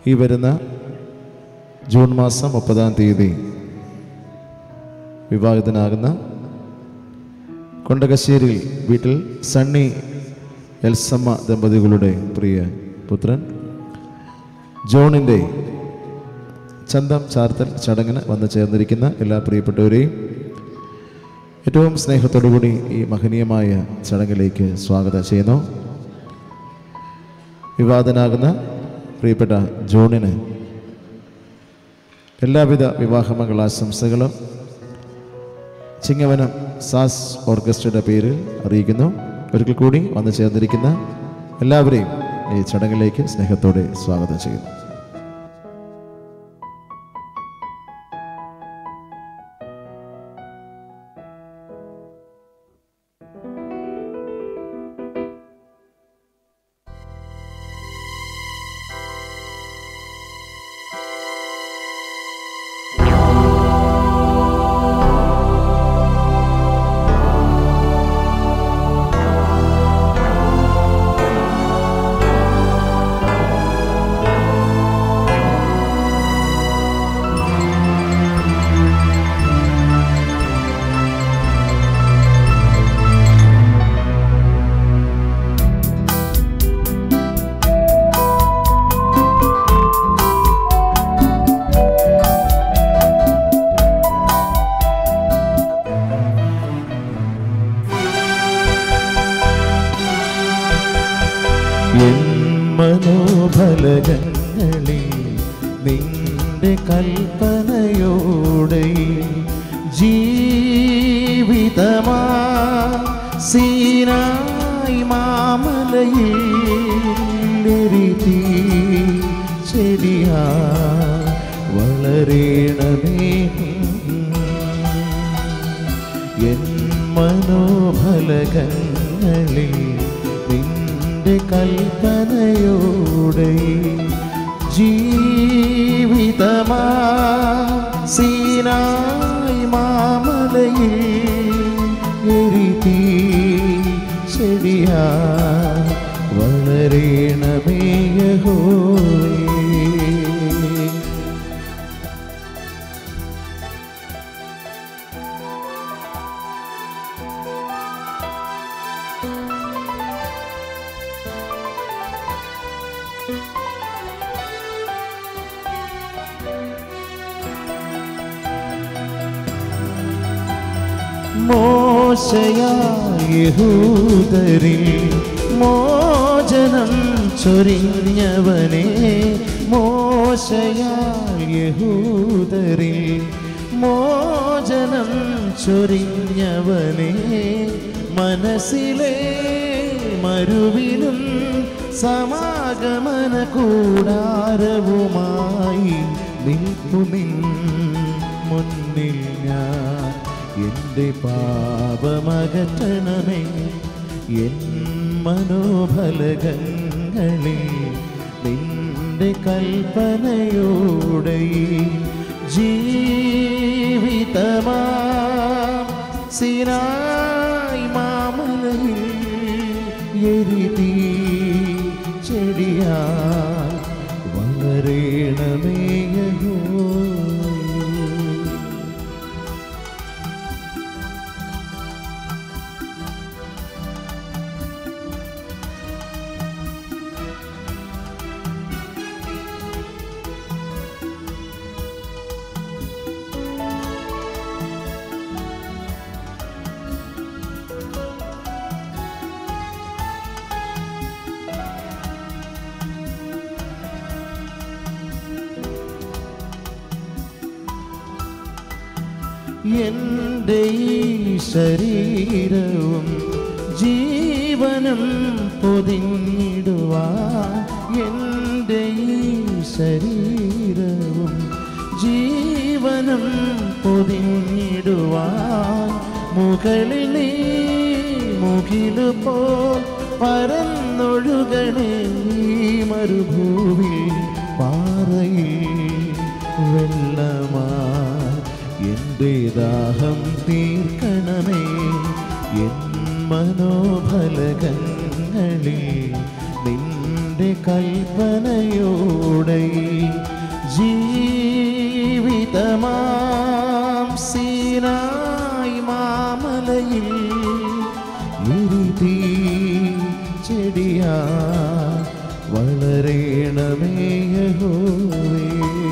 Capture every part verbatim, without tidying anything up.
ഈ വരുന്ന ജൂൺ മാസം മുപ്പതാം തീയതി വിവാഹിതനാകുന്ന കൊണ്ടകശ്ശേരിയിൽ വീട്ടിൽ സണ്ണി എൽസമ്മ ദമ്പതികളുടെ പ്രിയ പുത്രൻ ജോണിൻ്റെ ചന്തം ചാർത്തൽ ചടങ്ങിന് വന്നു ചേർന്നിരിക്കുന്ന എല്ലാ പ്രിയപ്പെട്ടവരെയും ഏറ്റവും സ്നേഹത്തോടുകൂടി ഈ മഹനീയമായ ചടങ്ങിലേക്ക് സ്വാഗതം ചെയ്യുന്നു. വിവാഹിതനാകുന്ന പ്രിയപ്പെട്ട ജോണിന് എല്ലാവിധ വിവാഹമംഗളാശംസകളും ചിങ്ങവനം സാസ് ഓർക്കസ്ട്രയുടെ പേരിൽ അറിയിക്കുന്നു. ഒരിക്കൽ കൂടി വന്നു ചേർന്നിരിക്കുന്ന എല്ലാവരെയും ഈ ചടങ്ങിലേക്ക് സ്നേഹത്തോടെ സ്വാഗതം ചെയ്യുന്നു. മനോഫലകങ്ങളിൽ നിന്റെ കൽപ്പനയോടെ ജീവിതമാ സീനായി മാമലയിൽ എരിതി ചെടിയാ വളരണമേ. എൻ മനോഫലകങ്ങളിൽ നിന്റെ കൽപ്പനയോടെ ജീവിതമാ സീനായി മാമലയിൽ എരിതി ചെടിയാ വളരണമേ യഹോവേ. മോശയായ യഹൂദരിൽ മോചനം ചൊരിഞ്ഞവനെ, മോശയായ യഹൂദരിൽ മോചനം ചൊരിഞ്ഞവനെ, മനസ്സിലെ മരുവിലും സമാഗമന കൂടാരവുമായി നിൽക്കുമിൻ മുന്നിൽ ഞാൻ. എൻ്റെ പാപമകറ്റണമേ. എൻ മനോഫലകങ്ങളിൽ നിന്റെ കൽപ്പനയോടെ ജീവിതമാ സീനായി മാമലയിൽ എരിതി ചെടിയാ വളരണമേ യഹോവേ. എൻ്റെ ഈ ശരീരവും ജീവനും പൊതിഞ്ഞിടുവാൻ, എൻ്റെ ഈ ശരീരവും ജീവനും പൊതിഞ്ഞിടുവാൻ, മുകളിൽ നീ മുകിലു പോൽ പരന്നൊഴുകണേ ഈ മരുഭൂവിൽ പാറയിൽ വെള്ളമാ. എൻ്റെ ദാഹം തീർക്കണമേ. എൻ മനോഫലകങ്ങളിൽ നിന്റെ കൽപ്പനയോടെ ജീവിതമാം സീനായി മാമലയിൽ ഇരുതി ചെടിയാ വളരേണമേ യഹോവേ.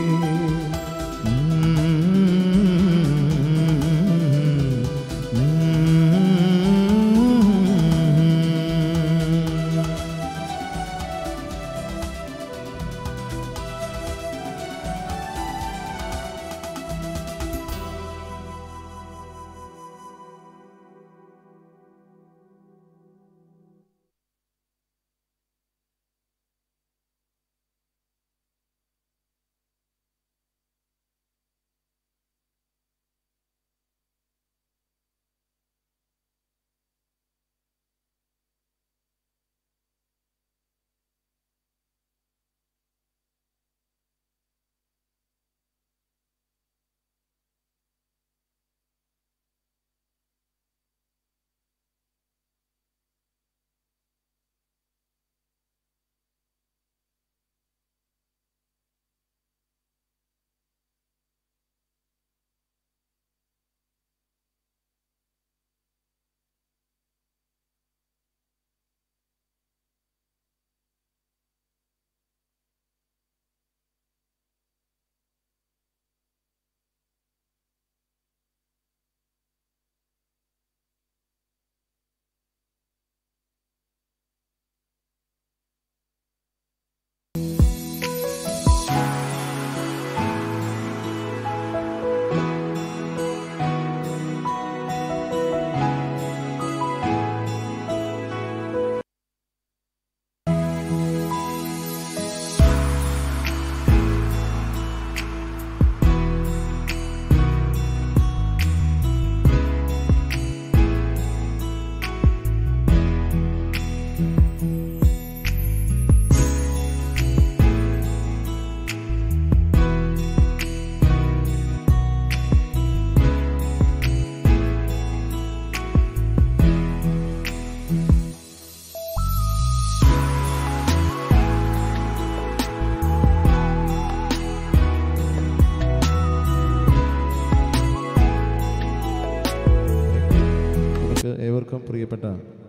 ഏവർക്കും പ്രിയപ്പെട്ട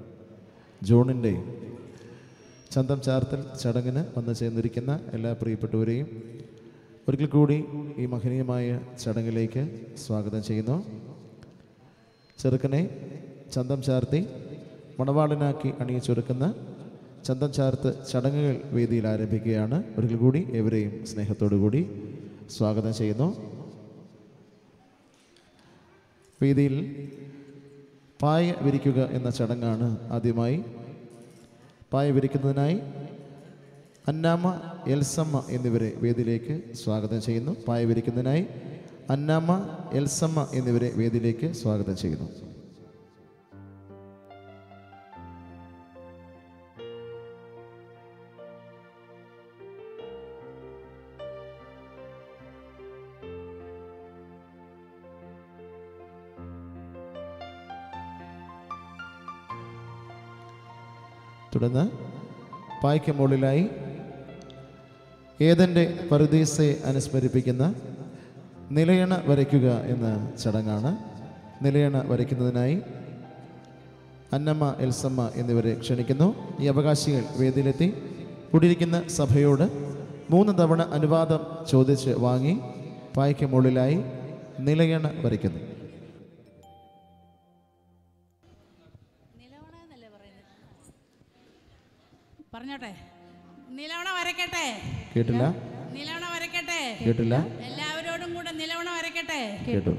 ജോണിൻ്റെ ചന്തം ചാർത്തൽ ചടങ്ങിന് വന്നു ചേർന്നിരിക്കുന്ന എല്ലാ പ്രിയപ്പെട്ടവരെയും ഒരിക്കൽ കൂടി ഈ മഹനീയമായ ചടങ്ങിലേക്ക് സ്വാഗതം ചെയ്യുന്നു. ചെറുക്കനെ ചന്തം ചാർത്തി മണവാളനാക്കി അണിയിച്ചൊരുക്കുന്ന ചന്തം ചാർത്ത് ചടങ്ങുകൾ വേദിയിൽ ആരംഭിക്കുകയാണ്. ഒരിക്കൽ കൂടി ഏവരെയും സ്നേഹത്തോടു കൂടി സ്വാഗതം ചെയ്യുന്നു. വേദിയിൽ പായ വിരിക്കുക എന്ന ചടങ്ങാണ് ആദ്യമായി. പായ വിരിക്കുന്നതിനായി അന്നാമ്മ, എൽസമ്മ എന്നിവരെ വേദിയിലേക്ക് സ്വാഗതം ചെയ്യുന്നു. പായ വിരിക്കുന്നതിനായി അന്നാമ്മ, എൽസമ്മ എന്നിവരെ വേദിയിലേക്ക് സ്വാഗതം ചെയ്യുന്നു. തുടർന്ന് പായ്ക്ക് മുകളിലായി ഏദൻ്റെ പറുദീസയെ അനുസ്മരിപ്പിക്കുന്ന നിലയണ വരയ്ക്കുക എന്ന ചടങ്ങാണ്. നിലയണ വരയ്ക്കുന്നതിനായി അന്നമ്മ, എൽസമ്മ എന്നിവരെ ക്ഷണിക്കുന്നു. ഈ അവകാശികൾ വേദിയിലെത്തി കൂടിയിരിക്കുന്ന സഭയോട് മൂന്ന് തവണ അനുവാദം ചോദിച്ച് വാങ്ങി പായ്ക്ക് മുകളിലായി നിലയണ വരയ്ക്കുന്നു. പറഞ്ഞോട്ടെ, നിലവണ വരയ്ക്കട്ടെ. കേട്ടില്ല. നിലവണ വരയ്ക്കട്ടെ. കേട്ടില്ല. എല്ലാവരോടും കൂടെ നിലവണ വരയ്ക്കട്ടെ. കേട്ടു.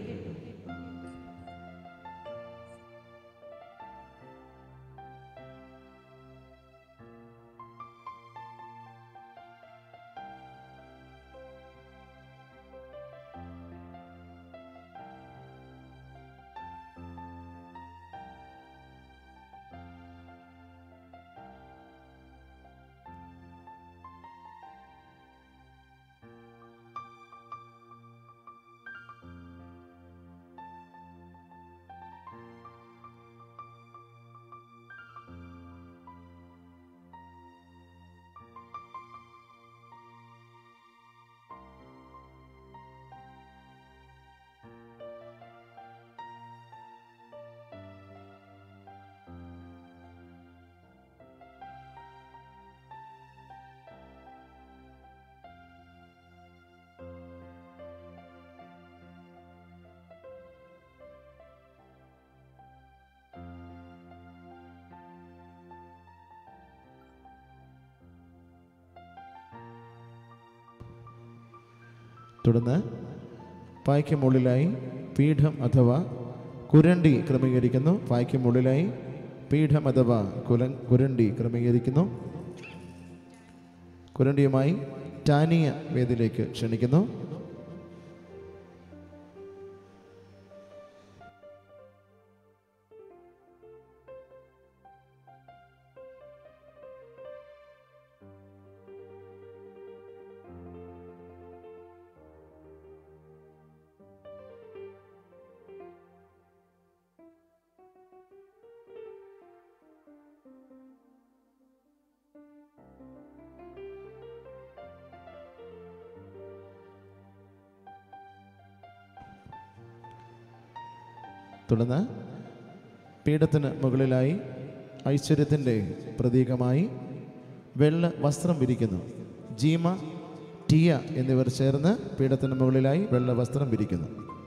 തുടർന്ന് പായ്ക്ക് മുകളിലായി പീഠം അഥവാ കുരണ്ടി ക്രമീകരിക്കുന്നു. പായ്ക്ക് മുകളിലായി പീഠം അഥവാ കുല കുരണ്ടി ക്രമീകരിക്കുന്നു. കുരണ്ടിയുമായി ടാനിയ വേദിയിലേക്ക് ക്ഷണിക്കുന്നു. തുടർന്ന് പീഠത്തിന് മുകളിലായി ഐശ്വര്യത്തിൻ്റെ പ്രതീകമായി വെള്ള വസ്ത്രം വിരിക്കുന്നു. ജീമ, ടിയ എന്നിവർ ചേർന്ന് പീഠത്തിന് മുകളിലായി വെള്ള വസ്ത്രം വിരിക്കുന്നു.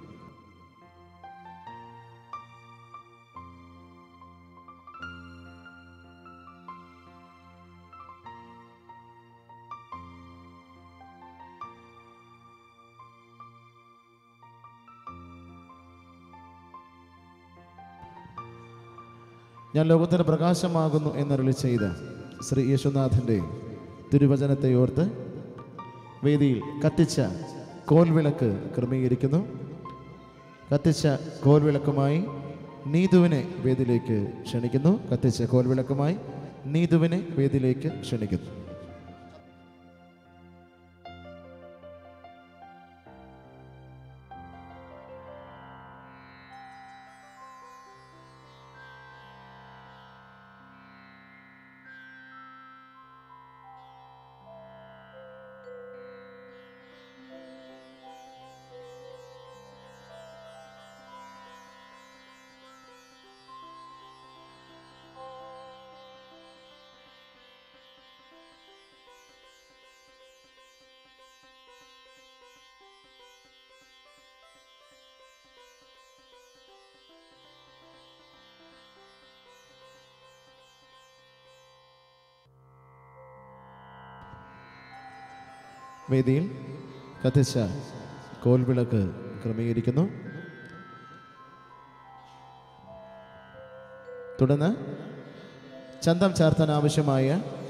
ഞാൻ ലോകത്തിന് പ്രകാശമാകുന്നു എന്നരുളി ചെയ്ത ശ്രീ യേശുനാഥൻ്റെ തിരുവചനത്തെ ഓർത്ത് വേദിയിൽ കത്തിച്ച കോൽവിളക്ക് ക്രമീകരിക്കുന്നു. കത്തിച്ച കോൽവിളക്കുമായി നീതുവിനെ വേദിയിലേക്ക് ക്ഷണിക്കുന്നു. കത്തിച്ച കോൽവിളക്കുമായി നീതുവിനെ വേദിയിലേക്ക് ക്ഷണിക്കുന്നു. വേദിയിൽ കത്തിച്ച കോൽവിളക്ക് ക്രമീകരിക്കുന്നു. തുടർന്ന് ചന്തം ചാർത്താൻ ആവശ്യമായ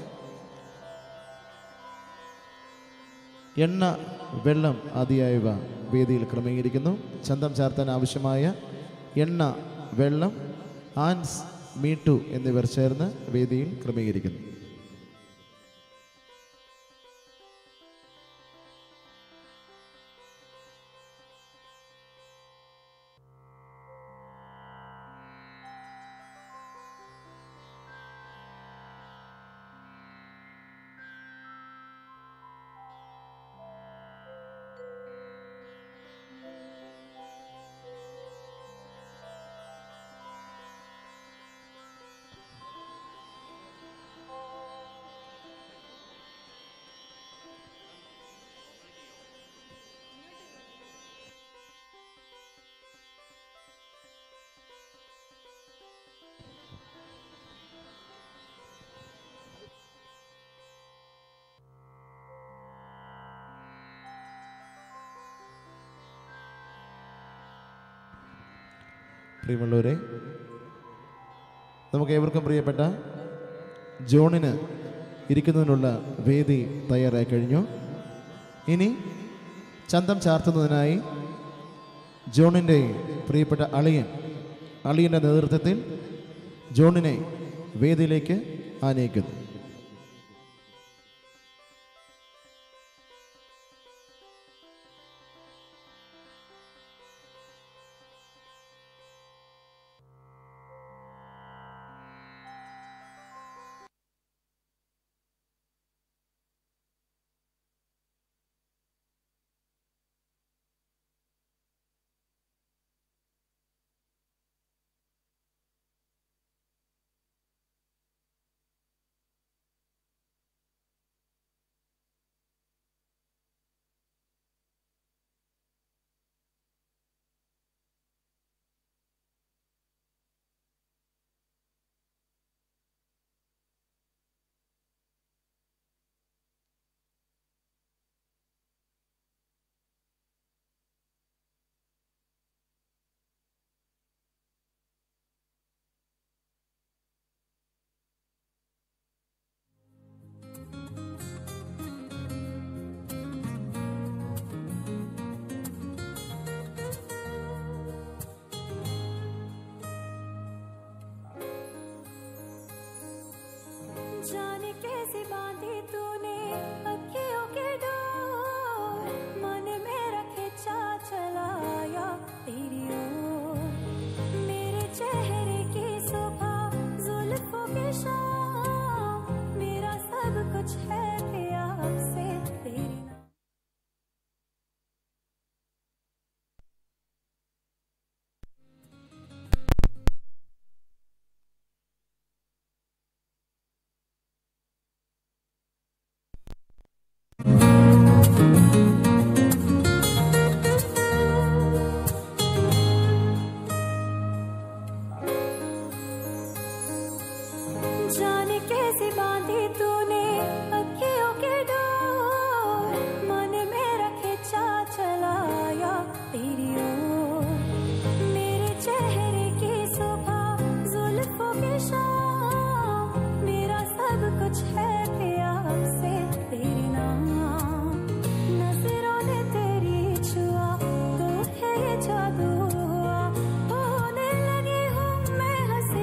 എണ്ണ, വെള്ളം ആദിയായവ വേദിയിൽ ക്രമീകരിക്കുന്നു. ചന്തം ചാർത്താൻ ആവശ്യമായ എണ്ണ, വെള്ളം, ആൻസ്, മീട്ടു എന്നിവർ ചേർന്ന് വേദിയിൽ ക്രമീകരിക്കുന്നു. പ്രിയമുള്ളവരെ, നമുക്ക് ഏവർക്കും പ്രിയപ്പെട്ട ജോണിന് ഇരിക്കുന്നതിനുള്ള വേദി തയ്യാറായി കഴിഞ്ഞു. ഇനി ചന്തം ചാർത്തുന്നതിനായി ജോണിൻ്റെ പ്രിയപ്പെട്ട അളിയൻ അളിയൻ്റെ നേതൃത്വത്തിൽ ജോണിനെ വേദിയിലേക്ക് ആനയിക്കുന്നു. चेहरे की सुबह जुल्फों की शाम मेरा सब कुछ है पिया से तेरी जाने कैसे बांधी तूने अखियों के डोर मन में रखे चा चलाया तेरी ओर मेरे चेहरे की सुबह जुल्फों की शाम मेरा सब कुछ है पिया से तेरे नाम नजरों ने तेरी छुआ तो है ये जादू हुआ होने लगी हूँ मैं हंसी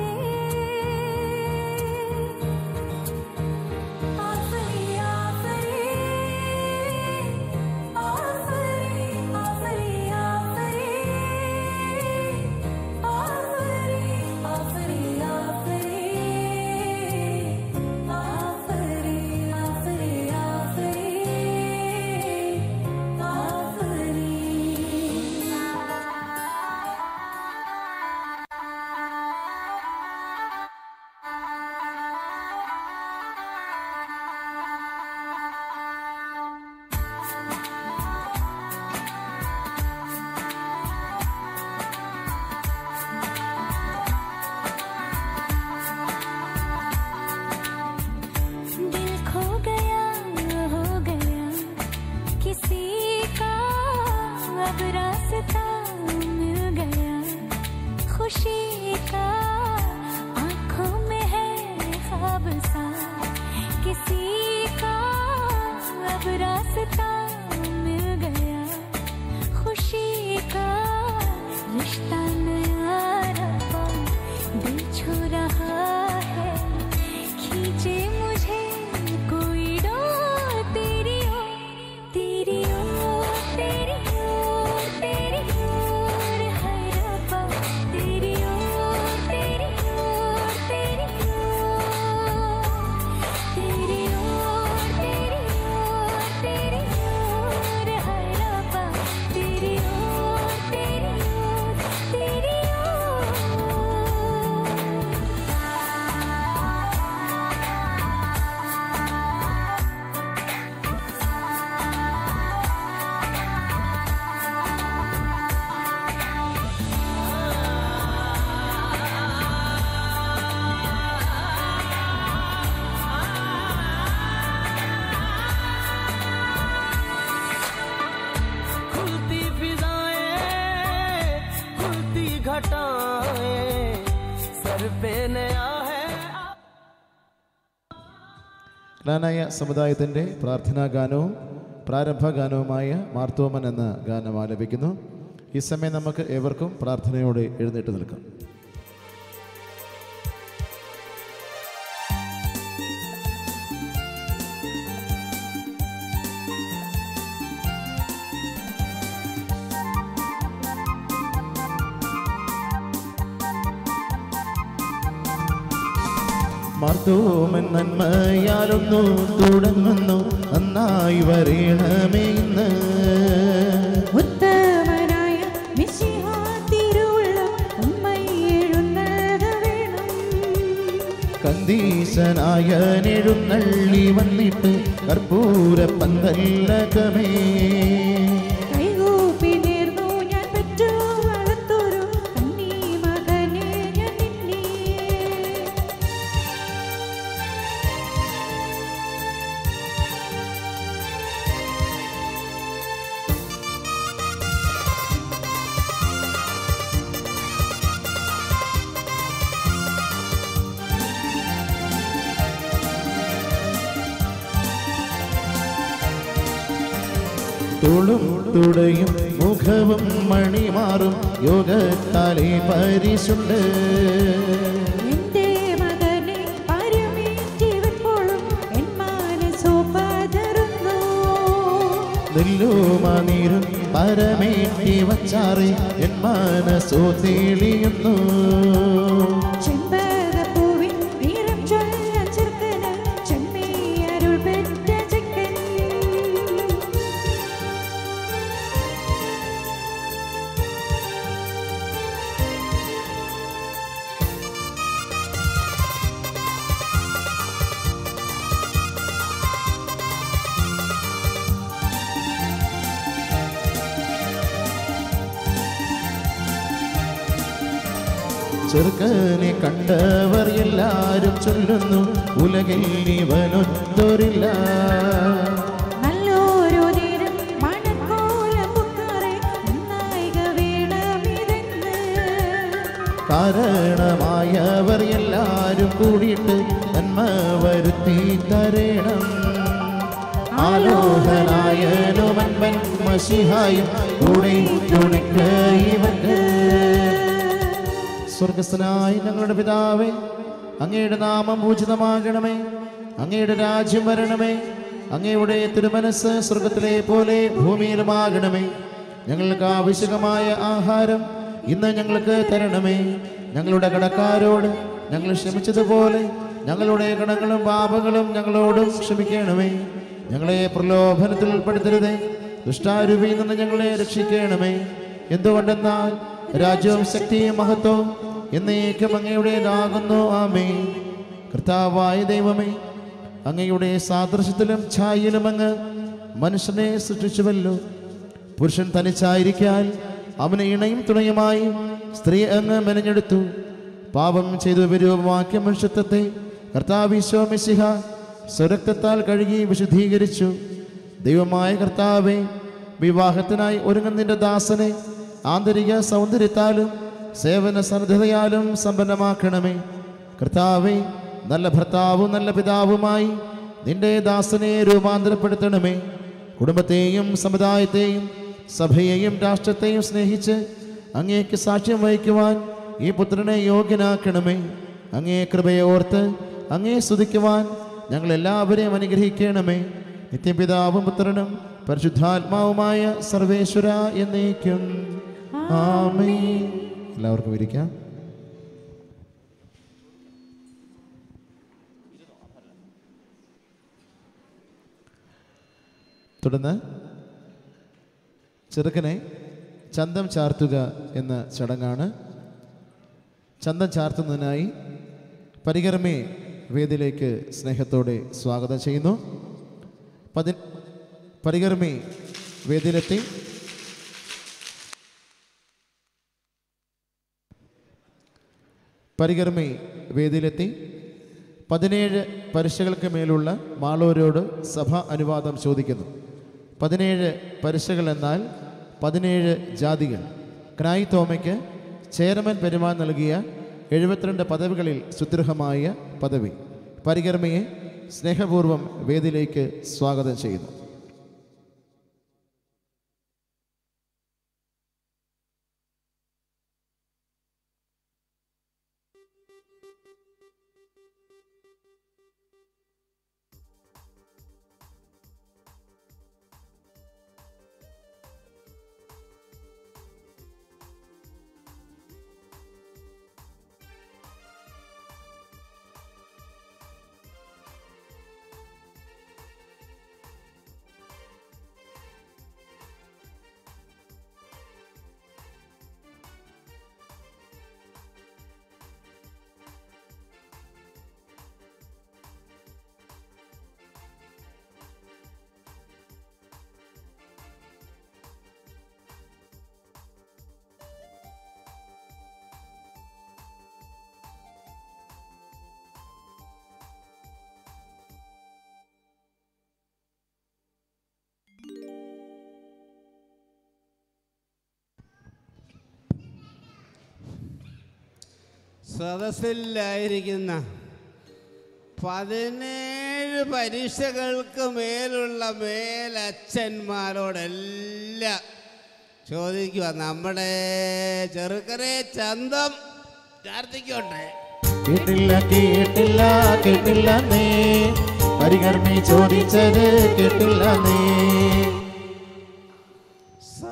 खुशी का आंखों में है ख्वाब सा किसी का अब रास्ता मिल गया खुशी का रिश्ता नया रहा दिल छू रहा है खींचे मुझे कोई डोर तेरी हो तेरी हो तेरी हो तेरी ओर है रब्बा तेरी ओर तेरी ओर तेरी ओर तेरी ओर तेरी ओर तेरी ओर है रब्बा तेरी ओर तेरी ओर तेरी खुलती फिजाएं खुलती घटाएं सर पे नया है ക്നാനായ സമുദായത്തിൻ്റെ പ്രാർത്ഥനാ ഗാനവും പ്രാരംഭ ഗാനവുമായ മാർത്തോമൻ എന്ന ഗാനം ആലപിക്കുന്നു. ഈ സമയം നമുക്ക് ഏവർക്കും പ്രാർത്ഥനയോടെ എഴുന്നേറ്റ് നിൽക്കാം. മാർത്തോമൻ നന്മയാലൊന്നു തുടങ്ങുന്നു നന്നായി വരേണമേ ഇന്ന് ഉത്തമനായ മിശിഹാ തിരുവുള്ളം ഉമ്മയെഴുന്നേൽക്ക വേണം കന്ദീശനായ എഴുന്നള്ളി വന്നിട്ട് കർപ്പൂര പന്തല്ലകമേ കൈകൂപ്പി നേർന്നു ഞാൻ പെറ്റു വളർത്തൊരു കന്നി മകനെ ഞാൻ നിന്നെ തോളും തുടയും മുഖവും മണിമാറും യോഗത്താലെ പരിശുണ്ട് എന്റെ മകനെ പരമേറ്റി വെപ്പോഴും എൻ മനസ്സോ പതറുന്നു നെല്ലുമാനീരും പരമേറ്റി വച്ചാറി എൻ മനസ്സോ തെളിയുന്നു. ചെമ്പകപ്പൂവിൻ നിറം ചൊല്ലാൻ ചെറുക്കന് ചെമ്മീയരുൾ പെറ്റ ചെക്കൻ. ചെറുക്കനെ കണ്ടവർ എല്ലാരും ചൊല്ലുന്നു ഉലകിൽ ഇവനൊത്തൊരില്ല. നല്ലൊരു നേരം മണക്കോലം പുക്കാറെ നായിക വേണമിതെന്ന്. കാരണമായവർ എല്ലാരും കൂടിയിട്ട് നന്മ വരുത്തി തരണം. ആലോഹനായാലും അൻപൻ മശിഹായും കൂടെ തുണയ്ക്ക് ഇവർക്ക്. സ്വർഗസ്ഥനായ ഞങ്ങളുടെ പിതാവേ, അങ്ങയുടെ നാമം പൂജിതമാകണമേ, അങ്ങയുടെ രാജ്യം വരണമേ, അങ്ങയുടെ തിരുമനസ് സ്വർഗത്തിലെ പോലെ ഭൂമിയിലുമാകണമേ. ഞങ്ങൾക്ക് ആവശ്യമായ ആഹാരം ഇന്ന് ഞങ്ങൾക്ക് തരണമേ. ഞങ്ങളുടെ കടക്കാരോട് ഞങ്ങൾ ക്ഷമിച്ചതുപോലെ ഞങ്ങളുടെ കടങ്ങളും പാപങ്ങളും ഞങ്ങളോടും ക്ഷമിക്കണമേ. ഞങ്ങളെ പ്രലോഭനത്തിൽ ഉൾപ്പെടുത്തരുതേ, ദുഷ്ടാരൂപിയിൽ നിന്ന് ഞങ്ങളെ രക്ഷിക്കണമേ. എന്തുകൊണ്ടെന്നാൽ രാജ്യവും ശക്തിയും മഹത്വവും എന്നേക്കും അങ്ങയുടേതാകുന്നു. ആമേൻ. കർത്താവായ ദൈവമേ, അങ്ങയുടെ സാദൃശ്യത്തിലും ഛായയിലും അങ്ങ് മനുഷ്യനെ സൃഷ്ടിച്ചുവല്ലോ. പുരുഷൻ തനിച്ചായിരിക്കാൻ അവന് ഇണയും തുണയുമായി സ്ത്രീ അങ്ങ് മെനഞ്ഞെടുത്തു. പാപം ചെയ്തു വിരൂപമാക്കിയ മനുഷ്യത്വത്തെ കർത്താവ് ഈശോ മിശിഹ സ്വരക്തത്താൽ കഴുകി വിശുദ്ധീകരിച്ചു. ദൈവമായ കർത്താവേ, വിവാഹത്തിനായി ഒരുങ്ങുന്നതിൻ്റെ ദാസനെ ആന്തരിക സൗന്ദര്യത്താലും സേവന സന്നദ്ധതയാലും സമ്പന്നമാക്കണമേ. കർത്താവേ, നല്ല ഭർത്താവും നല്ല പിതാവുമായി നിന്റെ ദാസനെ രൂപാന്തരപ്പെടുത്തണമേ. കുടുംബത്തെയും സമുദായത്തെയും സഭയെയും രാഷ്ട്രത്തെയും സ്നേഹിച്ച് അങ്ങേക്ക് സാക്ഷ്യം വഹിക്കുവാൻ ഈ പുത്രനെ യോഗ്യനാക്കണമേ. അങ്ങേ കൃപയെ ഓർത്ത് അങ്ങേ സ്തുതിക്കുവാൻ ഞങ്ങളെല്ലാവരെയും അനുഗ്രഹിക്കണമേ. നിത്യപിതാവും പുത്രനും പരിശുദ്ധാത്മാവുമായ സർവേശ്വര എന്നേക്കും ആമേൻ. എല്ലാവർക്കും ഇരിക്കാം. തുടർന്ന് ചെറുക്കനെ ചന്തം ചാർത്തുക എന്ന ചടങ്ങാണ്. ചന്തം ചാർത്തുന്നതിനായി പരികർമ്മയെ വേദിയിലേക്ക് സ്നേഹത്തോടെ സ്വാഗതം ചെയ്യുന്നു. പതി പരികർമ്മി വേദിയിലെത്തി പരികർമ്മി വേദിയിലെത്തി പതിനേഴ് പരീക്ഷകൾക്ക് മേലുള്ള മാളൂരോട് സഭ അനുവാദം ചോദിക്കുന്നു. പതിനേഴ് പരീക്ഷകൾ എന്നാൽ പതിനേഴ് ജാതികൾ. ക്നായി തോമയ്ക്ക് ചെയർമാൻ പെരുമാൻ നൽകിയ എഴുപത്തിരണ്ട് പദവികളിൽ സുദൃഢമായ പദവി. പരികർമ്മയെ സ്നേഹപൂർവ്വം വേദിയിലേക്ക് സ്വാഗതം ചെയ്യുന്നു. സദസ്സിലായിരിക്കുന്ന പതിനേഴ് പരീക്ഷകൾക്ക് മേലുള്ള മേലച്ഛന്മാരോടെല്ലാം ചോദിക്കുക, നമ്മുടെ ചെറുക്കനെ ചന്തം പ്രാർത്ഥിക്കോട്ടെ. കേട്ടില്ല കേട്ടില്ല കേട്ടില്ല നേ പരികർമ്മി ചോദിച്ചത് കേട്ടില്ല നേ.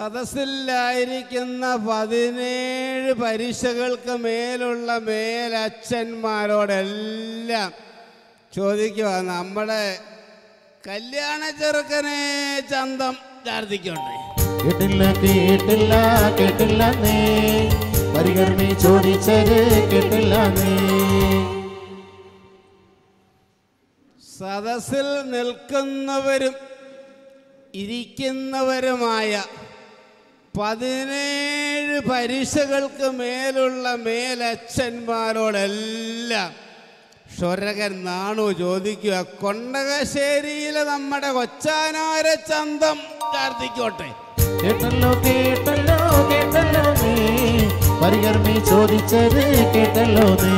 സദസ്സിലായിരിക്കുന്ന പതിനേഴ് പരീക്ഷകൾക്ക് മേലുള്ള മേലച്ഛന്മാരോടെല്ലാം ചോദിക്കുക, നമ്മുടെ കല്യാണ ചെറുക്കനെ ചന്തം ചാർത്തിക്കോട്ടെ. കേട്ടില്ല കേട്ടില്ല കേട്ടില്ല നീ പരികർമ്മി ചോദിച്ചത് കേട്ടില്ല നീ. സദസ്സിൽ നിൽക്കുന്നവരും ഇരിക്കുന്നവരുമായ പതിനേഴ് പരീക്ഷകൾക്ക് മേലുള്ള മേലച്ഛന്മാരോടെല്ലാം ക്ഷൊരകൻ നാണു ചോദിക്കുക, കൊണ്ടകശ്ശേരിയിലെ നമ്മുടെ കൊച്ചാനാരെ ചന്തം ചാർത്തിക്കോട്ടെ. കേട്ടല്ലോ കേട്ടല്ലോ കേട്ടല്ലോ നീ പരികർമ്മി ചോദിച്ചത് കേട്ടല്ലോ നീ.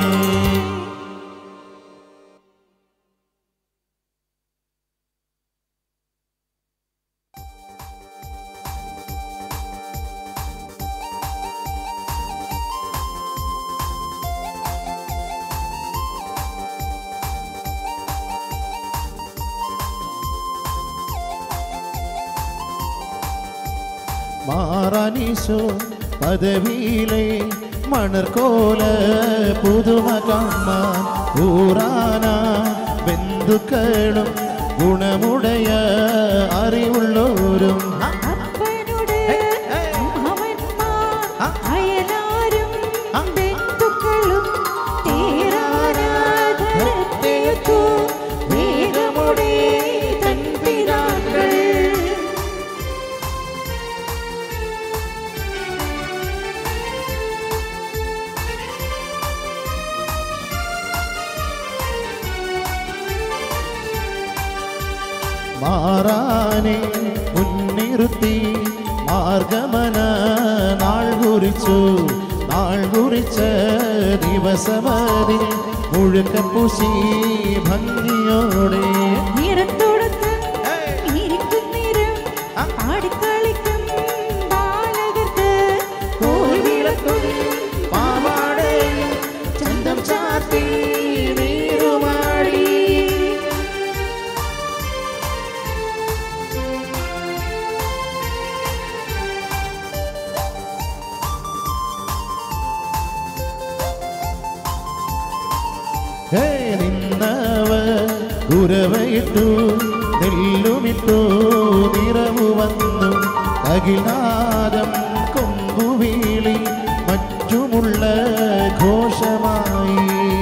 മാറാനീശോ പദവിയിലെ മണർക്കോല പുതുമ കാണാൻ ഊറാന ബന്ധുക്കളും ഗുണമുടയ അറിവുള്ളവരും മാറാനെ മുൻനിർത്തി മാർഗമന നാൾ കുറിച്ചു. നാൾ കുറിച്ച ദിവസമതിൽ മുഴുക്കം പൂശി ഭംഗിയോടെ പാവാടയും ചന്തം ചാർത്തി നീരുമാടി. നിന്നവ ഉരവയിട്ടു നെല്ലുമിട്ടു നിറവു വന്നു അഖിലാദം കൊമ്പുവീളി മറ്റുമുള്ള ഘോഷമായി.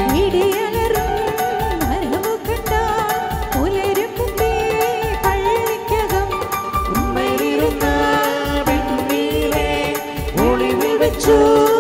ഉമ്മയിലിരുന്ന പെണ്ണിലെ ഒളിവിൽ വെച്ചു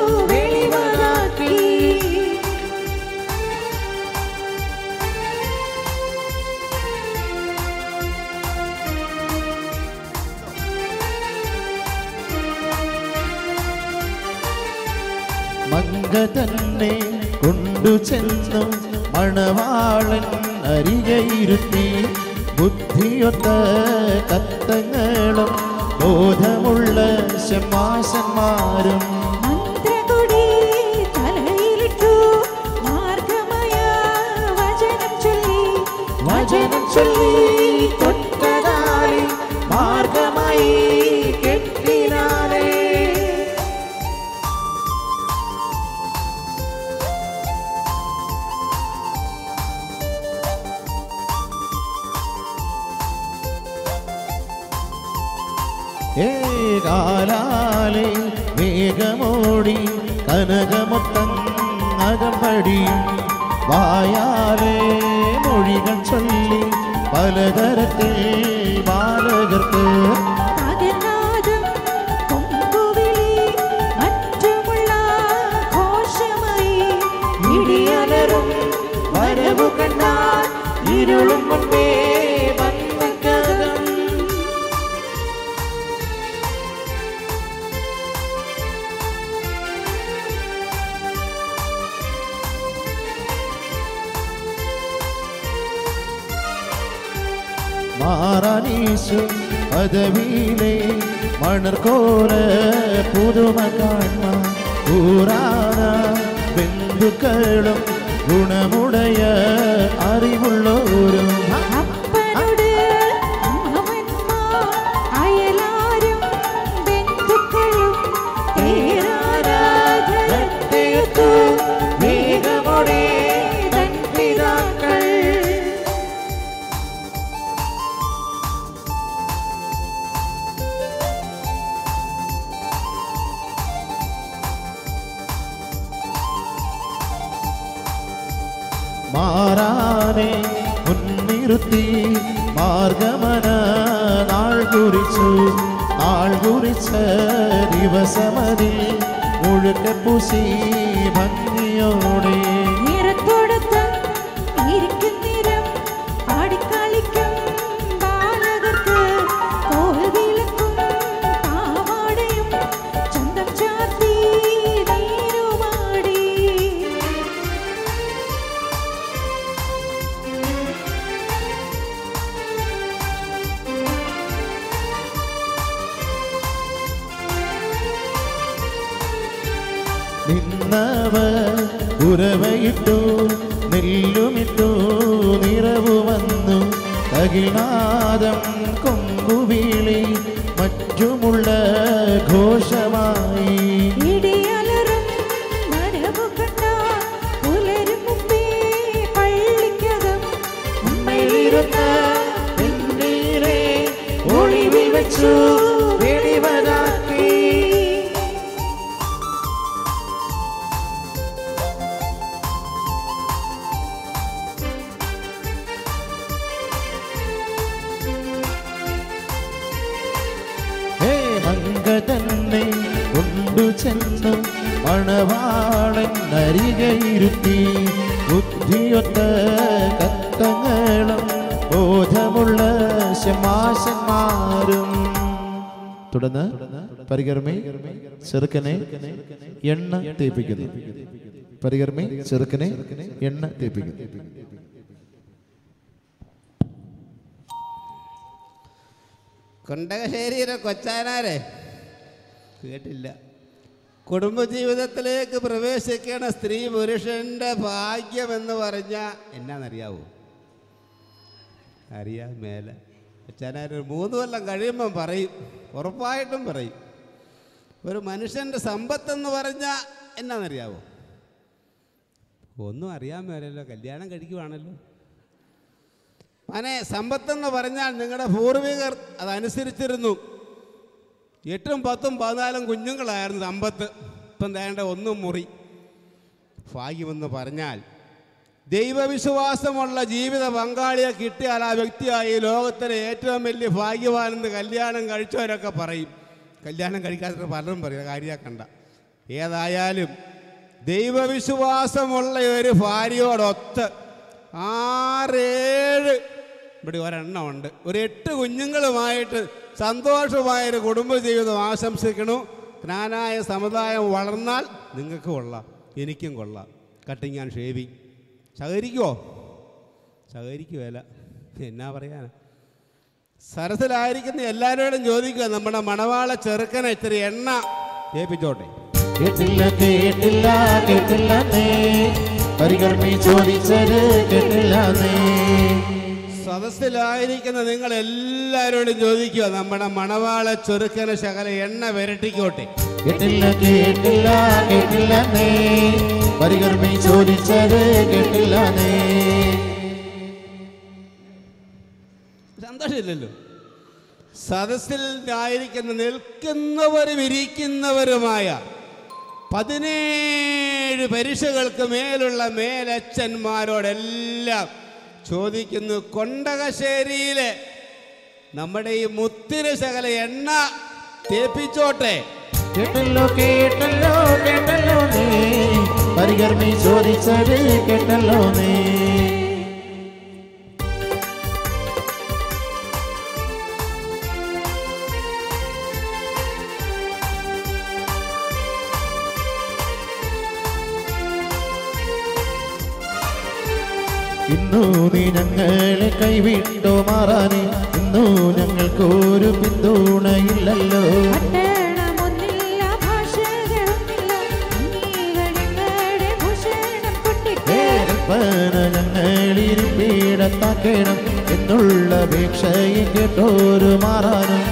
മങ്ക തന്നെ കൊണ്ടു ചെന്നു മണവാളൻ അരികയിരുത്തി. ബുദ്ധിയൊത്ത കത്തങ്ങളും ബോധമുള്ള ശമാശന്മാരും വചനം ചൊല്ലി തൊട്ടതാളി മാർഗമായി കെട്ടിനാലേ. ഏകാലാലെ വേഗമോടി കനകമൊത്തം അകമ്പടിയും വായാലെ മൊഴികൾ ചൊല്ലി പലതരത്തിൽ ബാലകർക്ക് വരവു കണ്ടാൽ ഇരുളും മുമ്പേ വന്നകകം. മാറാനീശു പദവിയിലെ മണർക്കോല പുതുമ കാണാൻ ഊറാന ബന്ധുക്കളും ഗുണമുടയ അറിവുള്ളവരും അപ്പനോട് അമ്മവന്മാർ അയലാരും തമ്പുരാനെ മുൻനിർത്തി മാർഗമന നാൾ കുറിച്ചു നാൾ കുറിച്ച ദിവസമതിൽ മുഴുക്കപ്പൂശി ഭംഗിയോടെ നിറത്തോടൊത്ത് ഇരിക്കുന്നിരം ആടിക്കളിക്കും ബാലകർക്ക് കോൽവിളക്കും പാവാടയും ചന്തം ചാർത്തി നീരുമാടി നിന്നവർ ഉറവയിട്ടു നെല്ലുമിട്ടു നിറവു വന്നു തകിനാദം കൊങ്കുവിളി മറ്റുമുള്ള ഘോഷമായി ഇടിയലറും നനവു കണ്ടാൽ പുലരും മുമ്പേ പള്ളിക്കകം ഉമ്മയിലിരുന്ന പെണ്ണീരെ ഒളിവിൽ വെച്ചു വെടിവനാക്കി. തന്നെ കൊണ്ടു ചെന്നു മണവാളൻ അരികയിരുത്തി ബുദ്ധിയൊത്ത കത്തങ്ങളും ബോധമുള്ള ശമാശന്മാരും. തുടർന്ന് പരികർമ്മി ചെറുക്കനെ എണ്ണ തേപ്പിക്കുന്നു. പരികർമ്മി ചെറുക്കനെ എണ്ണ തേപ്പിക്കുന്നു. കൊണ്ടകശ്ശേരിയിലെ കൊച്ചാനാരെ കേട്ടില്ല. കുടുംബജീവിതത്തിലേക്ക് പ്രവേശിക്കണ സ്ത്രീ പുരുഷൻ്റെ ഭാഗ്യമെന്ന് പറഞ്ഞാൽ എന്നാന്നറിയാവോ? അറിയാം മേലെ കൊച്ചാനാര് മൂന്ന് കൊല്ലം കഴിയുമ്പം പറയും, ഉറപ്പായിട്ടും പറയും. ഒരു മനുഷ്യൻ്റെ സമ്പത്തെന്ന് പറഞ്ഞാൽ എന്നാന്നറിയാവോ? ഒന്നും അറിയാൻ മേലല്ലോ, കല്യാണം കഴിക്കുവാണല്ലോ. മനെ സമ്പത്തെന്ന് പറഞ്ഞാൽ നിങ്ങളുടെ പൂർവികർ അതനുസരിച്ചിരുന്നു. എട്ടും പത്തും പതിനാലും കുഞ്ഞുങ്ങളായിരുന്നു സമ്പത്ത്. ഇപ്പം വേണ്ട ഒന്നും മുറി. ഭാഗ്യമെന്ന് പറഞ്ഞാൽ ദൈവവിശ്വാസമുള്ള ജീവിത പങ്കാളിയെ കിട്ടിയാൽ ആ വ്യക്തിയായി ലോകത്തിലെ ഏറ്റവും വലിയ ഭാഗ്യവാനെന്ന് കല്യാണം കഴിച്ചവരൊക്കെ പറയും. കല്യാണം കഴിക്കാത്ത പലരും പറയും, കാര്യമാക്കണ്ട. ഏതായാലും ദൈവവിശ്വാസമുള്ള ഒരു ഭാര്യയോടൊത്ത് ആറേഴ്, ഇവിടെ ഒരെണ്ണം ഉണ്ട്, ഒരു എട്ട് കുഞ്ഞുങ്ങളുമായിട്ട് സന്തോഷമായൊരു കുടുംബജീവിതം ആശംസിക്കണു. ജ്ഞാനായ സമുദായം വളർന്നാൽ നിങ്ങൾക്ക് കൊള്ളാം, എനിക്കും കൊള്ളാം. കട്ടിങ് ആൻഡ് ഷേവിങ് സഹകരിക്കുമോ? സഹകരിക്കുമല്ല, എന്നാ പറയാൻ. സരസിലായിരിക്കുന്ന എല്ലാവരോടും ചോദിക്കുക, നമ്മുടെ മണവാള ചെറുക്കനെ ഇത്തിരി എണ്ണ തേപ്പിച്ചോട്ടെ. കേട്ടില്ല കേട്ടില്ല കേട്ടില്ല പരികർമ്മി ചോദിച്ചത് കേട്ടില്ല. സദസ്സിലായിരിക്കുന്ന നിങ്ങൾ എല്ലാവരോടും ചോദിക്കുക, നമ്മുടെ മണവാള ചെറുക്കന് ശകല എണ്ണ വരട്ടിക്കോട്ടെ. കേട്ടില്ല കേട്ടില്ല കേട്ടില്ല പരികർമ്മി ചോദിച്ചത് കേട്ടില്ല. സന്തോഷമില്ലല്ലോ. സദസ്സിൽ ആയിരിക്കുന്ന നിൽക്കുന്നവരും ഇരിക്കുന്നവരുമായ പതിനേഴ് പരീക്ഷകൾക്ക് മേലുള്ള മേലച്ഛന്മാരോടെല്ലാം ചോദിക്കുന്നു, കൊണ്ടകശ്ശേരിയിലെ നമ്മുടെ ഈ മുത്തിന് ശകല എണ്ണ തേപ്പിച്ചോട്ടെ. കേട്ടല്ലോ കേട്ടല്ലോ കേട്ടല്ലോ നീ പരികർമ്മി ചോദിച്ചത് കേട്ടല്ലോ നീ. ഇന്നു നീ ഞങ്ങളെ കൈവിട്ടോ മാറാനേ, ഇന്നു ഞങ്ങൾക്കൊരു പിന്തുണയില്ലല്ലോ. ഞങ്ങളിരിപ്പീടത്താക്കണം എന്നുള്ള അപേക്ഷയെ കേട്ടോരു മാറാനും.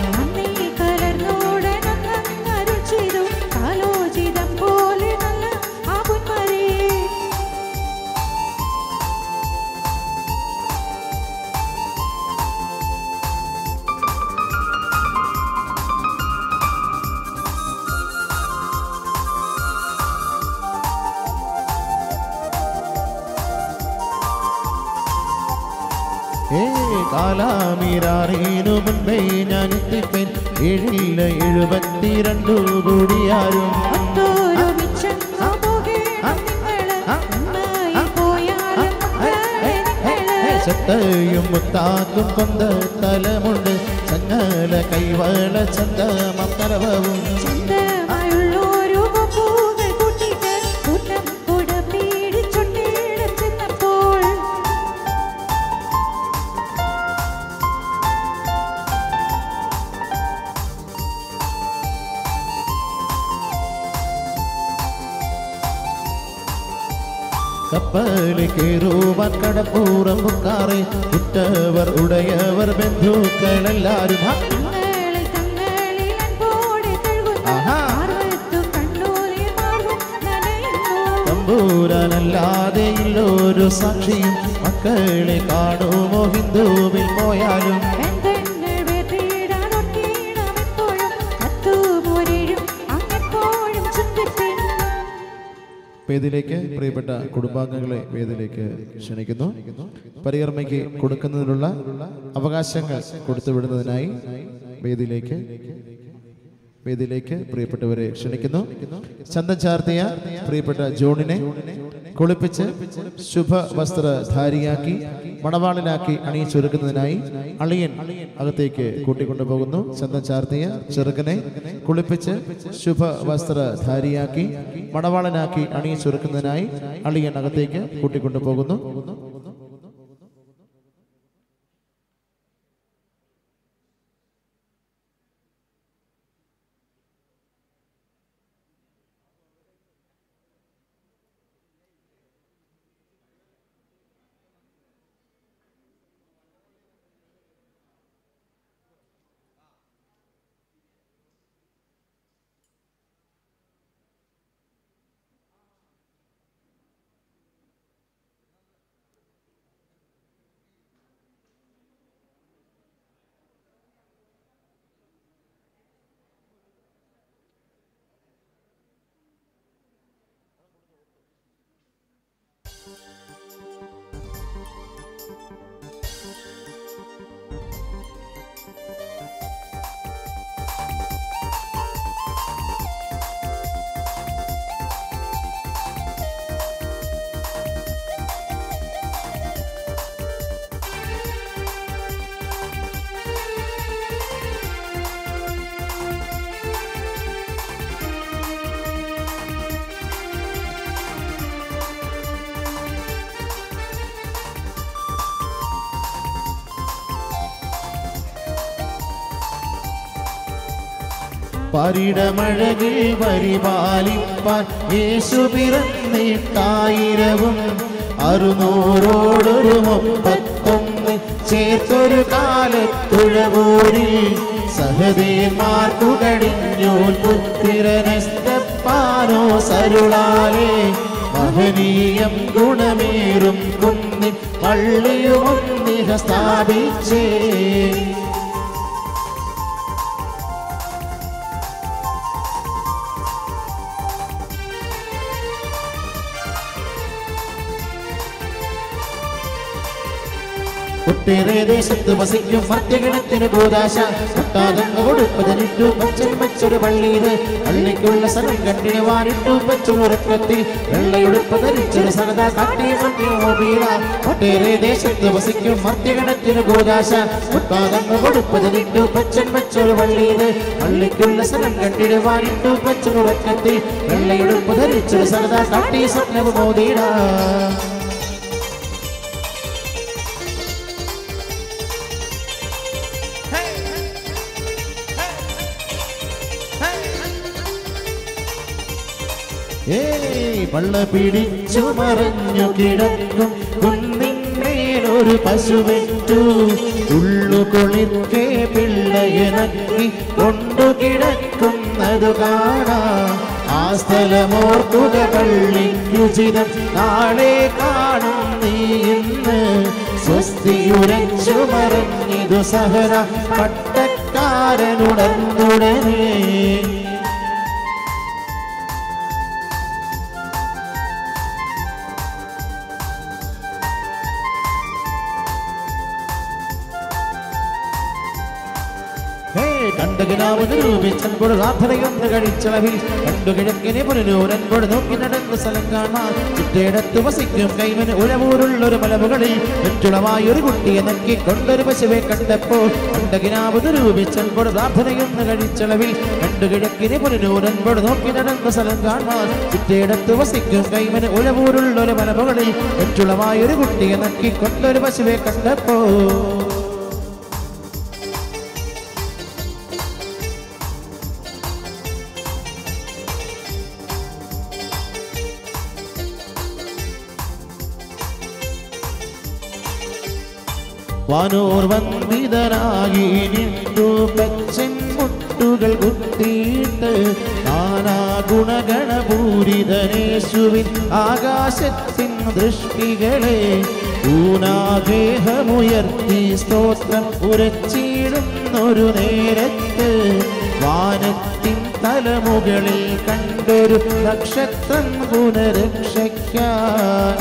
കാലാമീരാറിനു മുൻപേ ഞാൻ എത്തിപ്പേൻ ഏഴില്ല എഴുപത്തിരണ്ടു കൂടിയാരും ചട്ടയും മുത്താക്കും കൊന്ത തലമുണ്ട് ചങ്ങല കൈവള ചന്തമം തലവും കപ്പല് കേറുവാൻ കടപ്പൂറം മുക്കാറെ ഉറ്റവർ ഉടയവർ ബന്ധുക്കളെല്ലാരും തമ്പൂരാനല്ലാതെ ഇല്ലൊരു സാക്ഷിയും മക്കളെ കാണുമോ ഹിന്ദുവിൽ പോയാലും വേദിയിലേക്ക് പ്രിയപ്പെട്ട കുടുംബാംഗങ്ങളെ വേദിയിലേക്ക് ക്ഷണിക്കുന്നു. പരികർമ്മയ്ക്ക് കൊടുക്കുന്നതിനുള്ള അവകാശങ്ങൾ കൊടുത്തുവിടുന്നതിനായി വേദിയിലേക്ക് വേദിയിലേക്ക് പ്രിയപ്പെട്ടവരെ ക്ഷണിക്കുന്നു. ചന്തം ചാർത്തിയ പ്രിയപ്പെട്ട ജോണിനെ കുളിപ്പിച്ച് ശുഭവസ്ത്രധാരിയാക്കി മണവാളിനാക്കി അണിയിച്ചൊരുക്കുന്നതിനായി അളിയൻ അകത്തേക്ക് കൂട്ടിക്കൊണ്ടുപോകുന്നു. ചന്തം ചാർത്തിയ ചെറുക്കനെ കുളിപ്പിച്ച് ശുഭവസ്ത്രധാരിയാക്കി മണവാളനാക്കി അണിയിച്ചൊരുക്കുന്നതിനായി അളിയൻ അകത്തേക്ക് കൂട്ടിക്കൊണ്ടുപോകുന്നു. പരിടമഴകിൽ പരിപാലിപ്പാൻ യേശു പിറന്നിട്ടായിരവും അറുന്നൂറോടൊരു മുപ്പത്തൊന്ന് ചേർത്തൊരു കാലത്തുഴവൂരിൽ സഹദേന്മാർക്കു കടിഞ്ഞു പുത്തിരനസ്തപ്പാനോ സരുളാലേ മഹനീയം ഗുണമേറും കുന്നിൻ പള്ളിയുമൊന്നിഹ സ്ഥാപിച്ചേ. ഒട്ടേറെ ദേശത്ത് വസിക്കും മധ്യഗണത്തിന് ഭൂതാശ ഒട്ടാകങ്ങ് കൊടുപ്പതിനിട്ടു പച്ചൻ വെച്ചൊരു പള്ളിയത് പള്ളിക്കുള്ള സ്ഥലം കണ്ടിന് വാനിട്ടു പച്ചുറക്കത്തിൽ വെള്ളയുടുപ്പ് ധരിച്ചൊരു സകത കാട്ടിയ വീണ. ഒട്ടേറെ ദേശത്ത് വസിക്കും മധ്യഗണത്തിന് ഭൂതാശ ഒട്ടാകങ്ങ് കൊടുപ്പതിനിട്ടു പച്ചൻ വെച്ചൊരു പള്ളിയത് പള്ളിക്കുള്ള സ്ഥലം കണ്ടിന് വാനിട്ടു പച്ചുറക്കത്തിൽ വെള്ളയുടുപ്പ് ധരിച്ചൊരു സകത കാട്ടിയ സ്വപ്നവും മോദീട. പള്ള പിടിച്ചു മറഞ്ഞു കിടക്കും കുന്നിന്മേലൊരു പശുവെറ്റു ഉള്ളു കൊളിർക്കെ പിള്ളയനക്കി കൊണ്ടു കിടക്കുന്നതു കാണാം. ആ സ്ഥലമോർക്കുക പള്ളിക്കുചിതം നാളെ കാണും നീ ഇന്ന്. സ്വസ്തിയുരച്ചു മറഞ്ഞിതു സഹന പട്ടക്കാരനുണർന്നുടനെ. കണ്ടകിനാവ് രൂപിച്ചപ്പോൾ പ്രാർത്ഥനയൊന്ന് കഴിച്ചളവിൽ കണ്ടു കിഴക്കിനെ പുനരൂരൻപോട് നോക്കി നടന്ന സ്ഥലം കാണാൻ ചുറ്റേടത്ത് വസിക്കും കൈവന് ഉഴവൂരുള്ളൊരു മലമുകളിൽ വെറ്റുളമായൊരു കുട്ടിയെ നക്കിക്കൊണ്ടൊരു പശുവെ കണ്ടപ്പോൾ കണ്ടകിനാവ് രൂപിച്ചപ്പോൾ പ്രാർത്ഥനയൊന്ന് കഴിച്ചളവിൽ കണ്ടു കിഴക്കിനെ പുനരൂരൻപോട് നോക്കി നടന്ന സ്ഥലം കാണാൻ ചുറ്റേടത്ത് വസിക്കും കൈവന് ഉഴവൂരുള്ളൊരു മലമുകളിൽ വെറ്റുളമായൊരു കുട്ടിയെ നക്കിക്കൊണ്ടൊരു പശുവെ കണ്ടപ്പോൾ വാനോർ വന്ദിതനായി നിന്നു പച്ചൻ മുട്ടുകൾ കുത്തിയിട്ട് നാനാ ഗുണഗണപൂരിതനേശുവിൻ ആകാശത്തിൻ ദൃഷ്ടികളെ ഊനാഗേഹമുയർത്തി സ്തോത്രം ഉരച്ചിടുന്നൊരു നേരത്ത് വാനത്തിൻ തലമുകളിൽ കണ്ടൊരു നക്ഷത്രം പുനരക്ഷയ്ക്കാൻ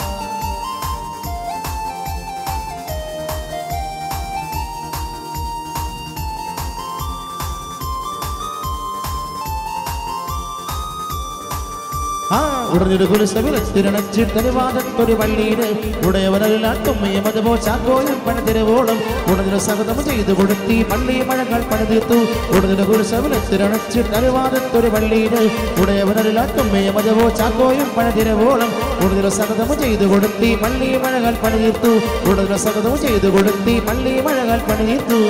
ആ ഉടനൊരു കുലുസവിലത്തിരണച്ചിട്ടനുവാദത്തൊരു പള്ളിയുടെ ഉടയവനെല്ലാട്ടുമ്മയും അതുപോ ചാക്കോയും പണിതിരവോളം ഉടനൊരു സഹതം ചെയ്തു കൊടുത്തി പള്ളി മഴകൾ പണിതീർത്തു ഉടനൊരു കുലുസവിലത്തിരണച്ചിട്ടനുവാദത്തൊരു പള്ളിയുടെ ഉടയവനെല്ലാട്ടുമ്മയും അതുപോ ചാക്കോയും പണിതിരവോളം ഉടനൊരു സഹതം ചെയ്തു കൊടുത്തി പള്ളി മഴകൾ പണിതീർത്തു ഉടനൊരു സഹതം ചെയ്തു കൊടുത്തി പള്ളി മഴകൾ പണിതീർത്തു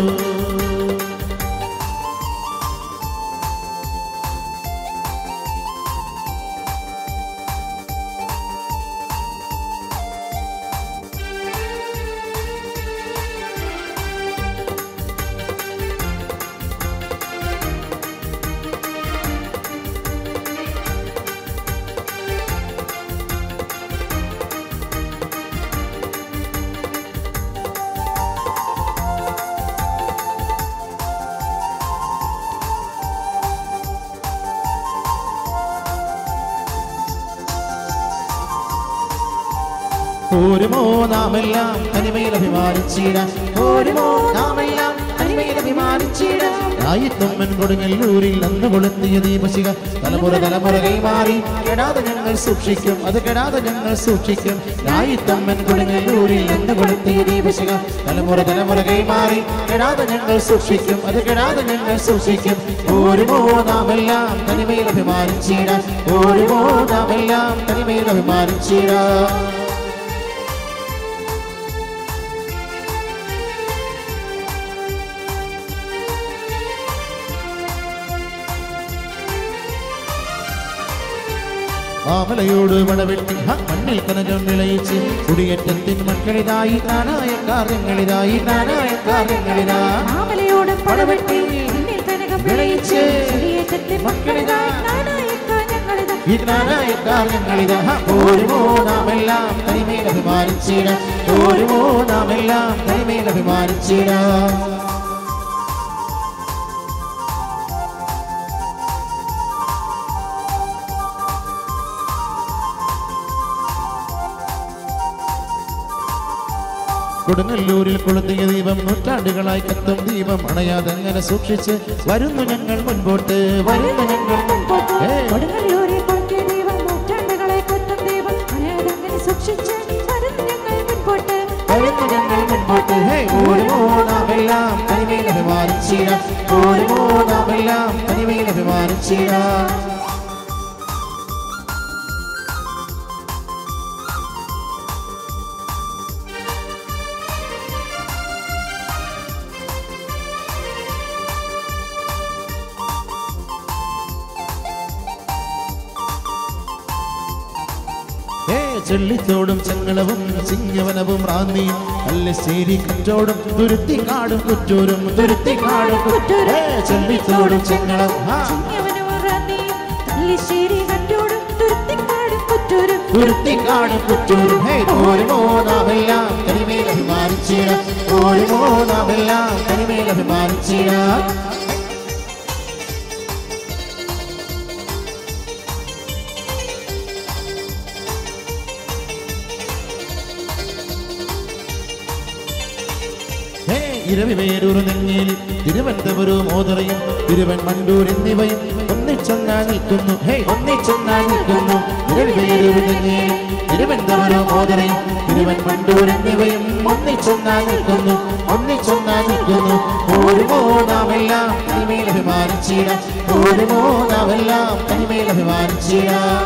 ഓരുമോ നാമെല്ലാം തനിമയിൽ അഭിമാനിച്ചിടാം ഓരുമോ നാമെല്ലാം തനിമയിൽ അഭിമാനിച്ചിടാം രായിത്തൊമ്മൻ കൊടുങ്ങല്ലൂരിൽ അന്ന് കൊളുത്തിയ ദീപശിഖ തലമുറ തലമുറ കൈമാറി കെടാതെ ഞങ്ങൾ സൂക്ഷിക്കും അത് കെടാതെ ഞങ്ങൾ സൂക്ഷിക്കും രായിത്തൊമ്മൻ കൊടുങ്ങല്ലൂരിൽ അന്ന് കൊളുത്തിയ ദീപശിഖ തലമുറ തലമുറ കൈമാറി കെടാതെ ഞങ്ങൾ സൂക്ഷിക്കും അത് കെടാതെ ഞങ്ങൾ സൂക്ഷിക്കും ഓരുമോ നാമെല്ലാം തനിമയിൽ അഭിമാനിച്ചിടാം ഓരുമോ നാമെല്ലാം തനിമയിൽ അഭിമാനിച്ചിടാം മാമലയോട് മണവെട്ടി മണ്ണിൽ കനകം വിളയിച്ച് കുടിയേറ്റത്തിൻ മക്കളിതായി നാനായ കാര്യങ്ങളിതായി നാനായ കാര്യങ്ങളിതാ മാമലയോട് മണവെട്ടി മണ്ണിൽ കനകം വിളയിച്ച് കുടിയേറ്റത്തിൻ മക്കളിതായി നാനായ കാര്യങ്ങളിതാ ഈ നാനായ കാര്യങ്ങളിതാ ഓരുമോ നാമെല്ലാം തനിമേൽ അഭിമാനിച്ചിടാം ഓരുമോ നാമെല്ലാം തനിമേൽ അഭിമാനിച്ചിടാം കൊടുങ്ങല്ലൂരിൽ കൊളുത്തിയ ദീപം നൂറ്റാണ്ടുകളായി കത്തും ദീപം അണയാതെ അങ്ങനെ സൂക്ഷിച്ച് വരുന്നു ഞങ്ങൾ മുൻപോട്ട് വരുന്നു ഞങ്ങൾ മുൻപോട്ട് കൊടുങ്ങല്ലൂരിൽ കൊളുത്തിയ ദീപം നൂറ്റാണ്ടുകളായി കത്തും ദീപം അണയാതെ അങ്ങനെ സൂക്ഷിച്ച് വരുന്നു ഞങ്ങൾ മുൻപോട്ട് വരുന്നു ഞങ്ങൾ മുൻപോട്ട് ഹേ ഓരുമോ നാമെല്ലാം തനിമേൽ അഭിമാനിച്ചിടാം ഓരുമോ നാമെല്ലാം തനിമേൽ അഭിമാനിച്ചിടാം ചെള്ളിത്തോടും ചെങ്ങളവും ചിങ്ങവനവും റാന്നിയും അല്ലശ്ശേരി കറ്റോടും തുരുത്തിക്കാടും കുറ്റൂരും തുരുത്തിക്കാടും ചെള്ളിത്തോടും ചെങ്ങളവും തുരുത്തിക്കാടും കുറ്റൂരും ഹേ ഓരുമോ നാമെല്ലാം തനിമേൽ അഭിമാനിച്ചിടാം ഓരുമോ നാമെല്ലാം തനിമേൽ അഭിമാനിച്ചിടാം ഇരവിവേരൂർ നെങ്ങേലി തിരുവനന്തപുരം ഓതറയും തിരുവൻ മണ്ടൂർ എന്നിവയും ഒന്നിച്ചൊന്നാ നിൽക്കുന്നു. ഹേ ഒന്നിച്ചൊന്നാ നിൽക്കുന്നു. ഇരവിവേരൂർ നെങ്ങേലി തിരുവനന്തപുരം ഓതറയും തിരുവൻ മണ്ടൂർ എന്നിവയും ഒന്നിച്ചൊന്നാ നിൽക്കുന്നു. ഒന്നിച്ചൊന്നാ നിൽക്കുന്നു. ഓരുമോ നാമെല്ലാം തനിമേൽ അഭിമാനിച്ചിടാം. ഓരുമോ നാമെല്ലാം തനിമേൽ അഭിമാനിച്ചിടാം.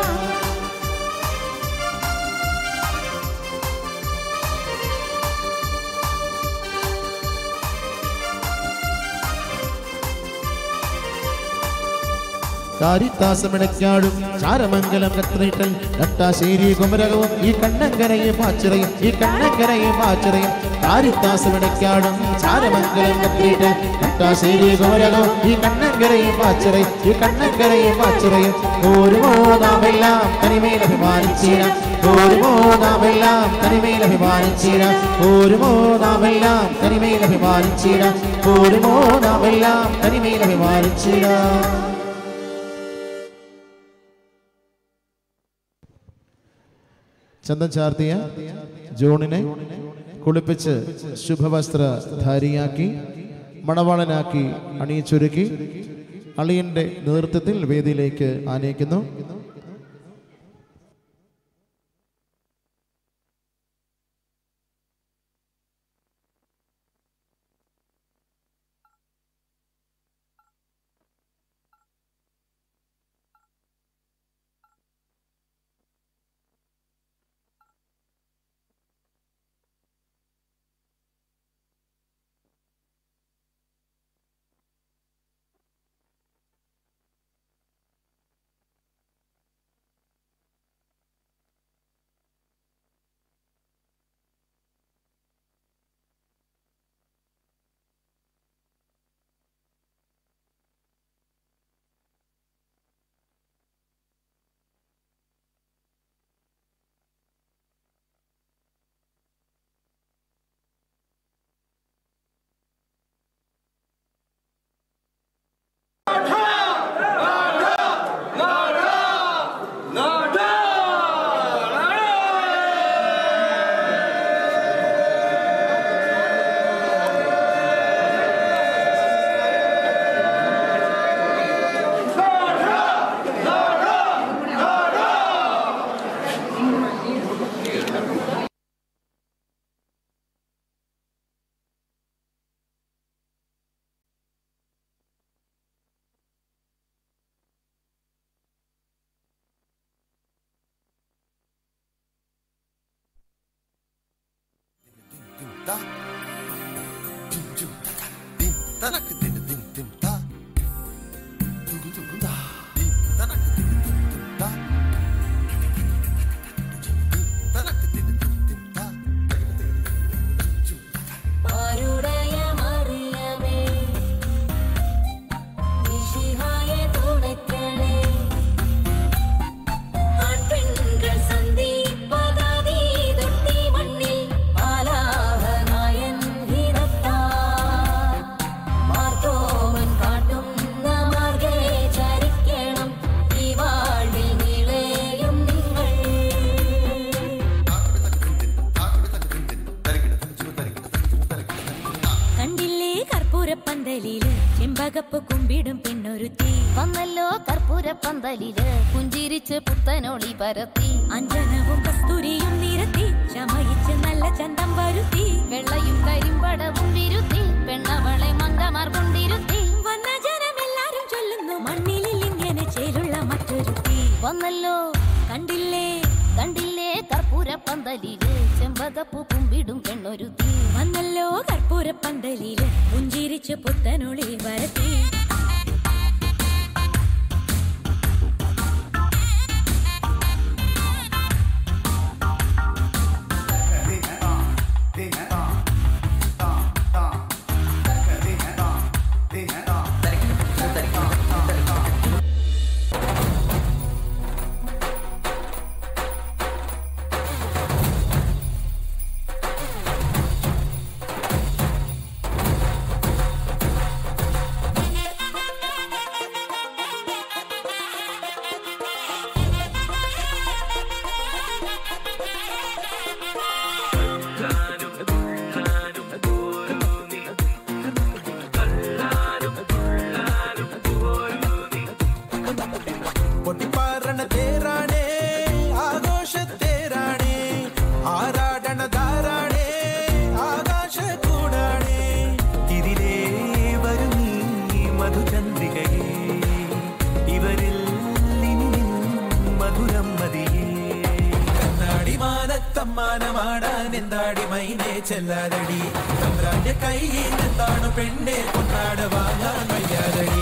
കാരിത്താസമിടയ്ക്കാടും ചാരമംഗലം കത്രയിട്ടൽ കട്ടാശ്ശേരി കുമരകവും ഈ കണ്ണങ്കരയെ പാച്ചിറയും ഈ കണ്ണങ്കരയെ പാച്ചിറയും കാരിത്താസമിടയ്ക്കാടും ചാരമംഗലം കത്രയിട്ടൽ കട്ടാശ്ശേരി കുമരകവും ഈ കണ്ണങ്കരയെ പാച്ചിറയും ഈ കണ്ണങ്കരയെ പാച്ചിറയും ഓരുമോ നാമെല്ലാം തനിമേൽ അഭിമാനിച്ചിടാം. ഓരുമോ നാമെല്ലാം തനിമേൽ അഭിമാനിച്ചിടാം. ഓരുമോ നാമെല്ലാം തനിമേൽ അഭിമാനിച്ചിടാം. ഓരുമോ നാമെല്ലാം തനിമേൽ അഭിമാനിച്ചിടാം. ചന്തം ചാർത്തിയ ജോണിനെ കുളിപ്പിച്ച് ശുഭവസ്ത്രധാരിയാക്കി മണവാളനാക്കി അണിയിച്ചൊരുക്കി അളിയന്റെ നേതൃത്വത്തിൽ വേദിയിലേക്ക് ആനയിക്കുന്നു. കുമ്പിടും പെണ്ണൊരുത്തി വന്നല്ലോ കർപ്പൂരപ്പന്തലില് പുഞ്ചിരിച്ച് പുത്തനോളി പരത്തി അഞ്ജനവും കസ്തൂരിയും നിരത്തി ചമയിച്ച് നല്ല ചന്തം വരുത്തി വെള്ളയും കരിമ്പടവും വിരുത്തി പെണ്ണവളെ മങ്കമാർ കൊണ്ടിരുത്തി വന്ന ജനമെല്ലാരും ചൊല്ലുന്നു മണ്ണിലിൽ ഇങ്ങനെ ചേലുള്ള മറ്റൊരുത്തി വന്നല്ലോ കണ്ടില്ലേ കണ്ടില്ലേ കർപ്പൂരപ്പന്തലില് ചെമ്പകപ്പൂ കുമ്പിടും പെണ്ണൊരുത്തി വന്നല്ലോ കർപ്പൂരപ്പന്തലില് പുഞ്ചിരിച്ച് പുത്തനൊളി വരത്തി മീനെ ചെല്ലാതടി തമ്പ്രാന്റെ കയ്യിൽ നിന്നാണ് പെണ്ണെ കൊണ്ടാട് വാങ്ങാൻ വയ്യാതടി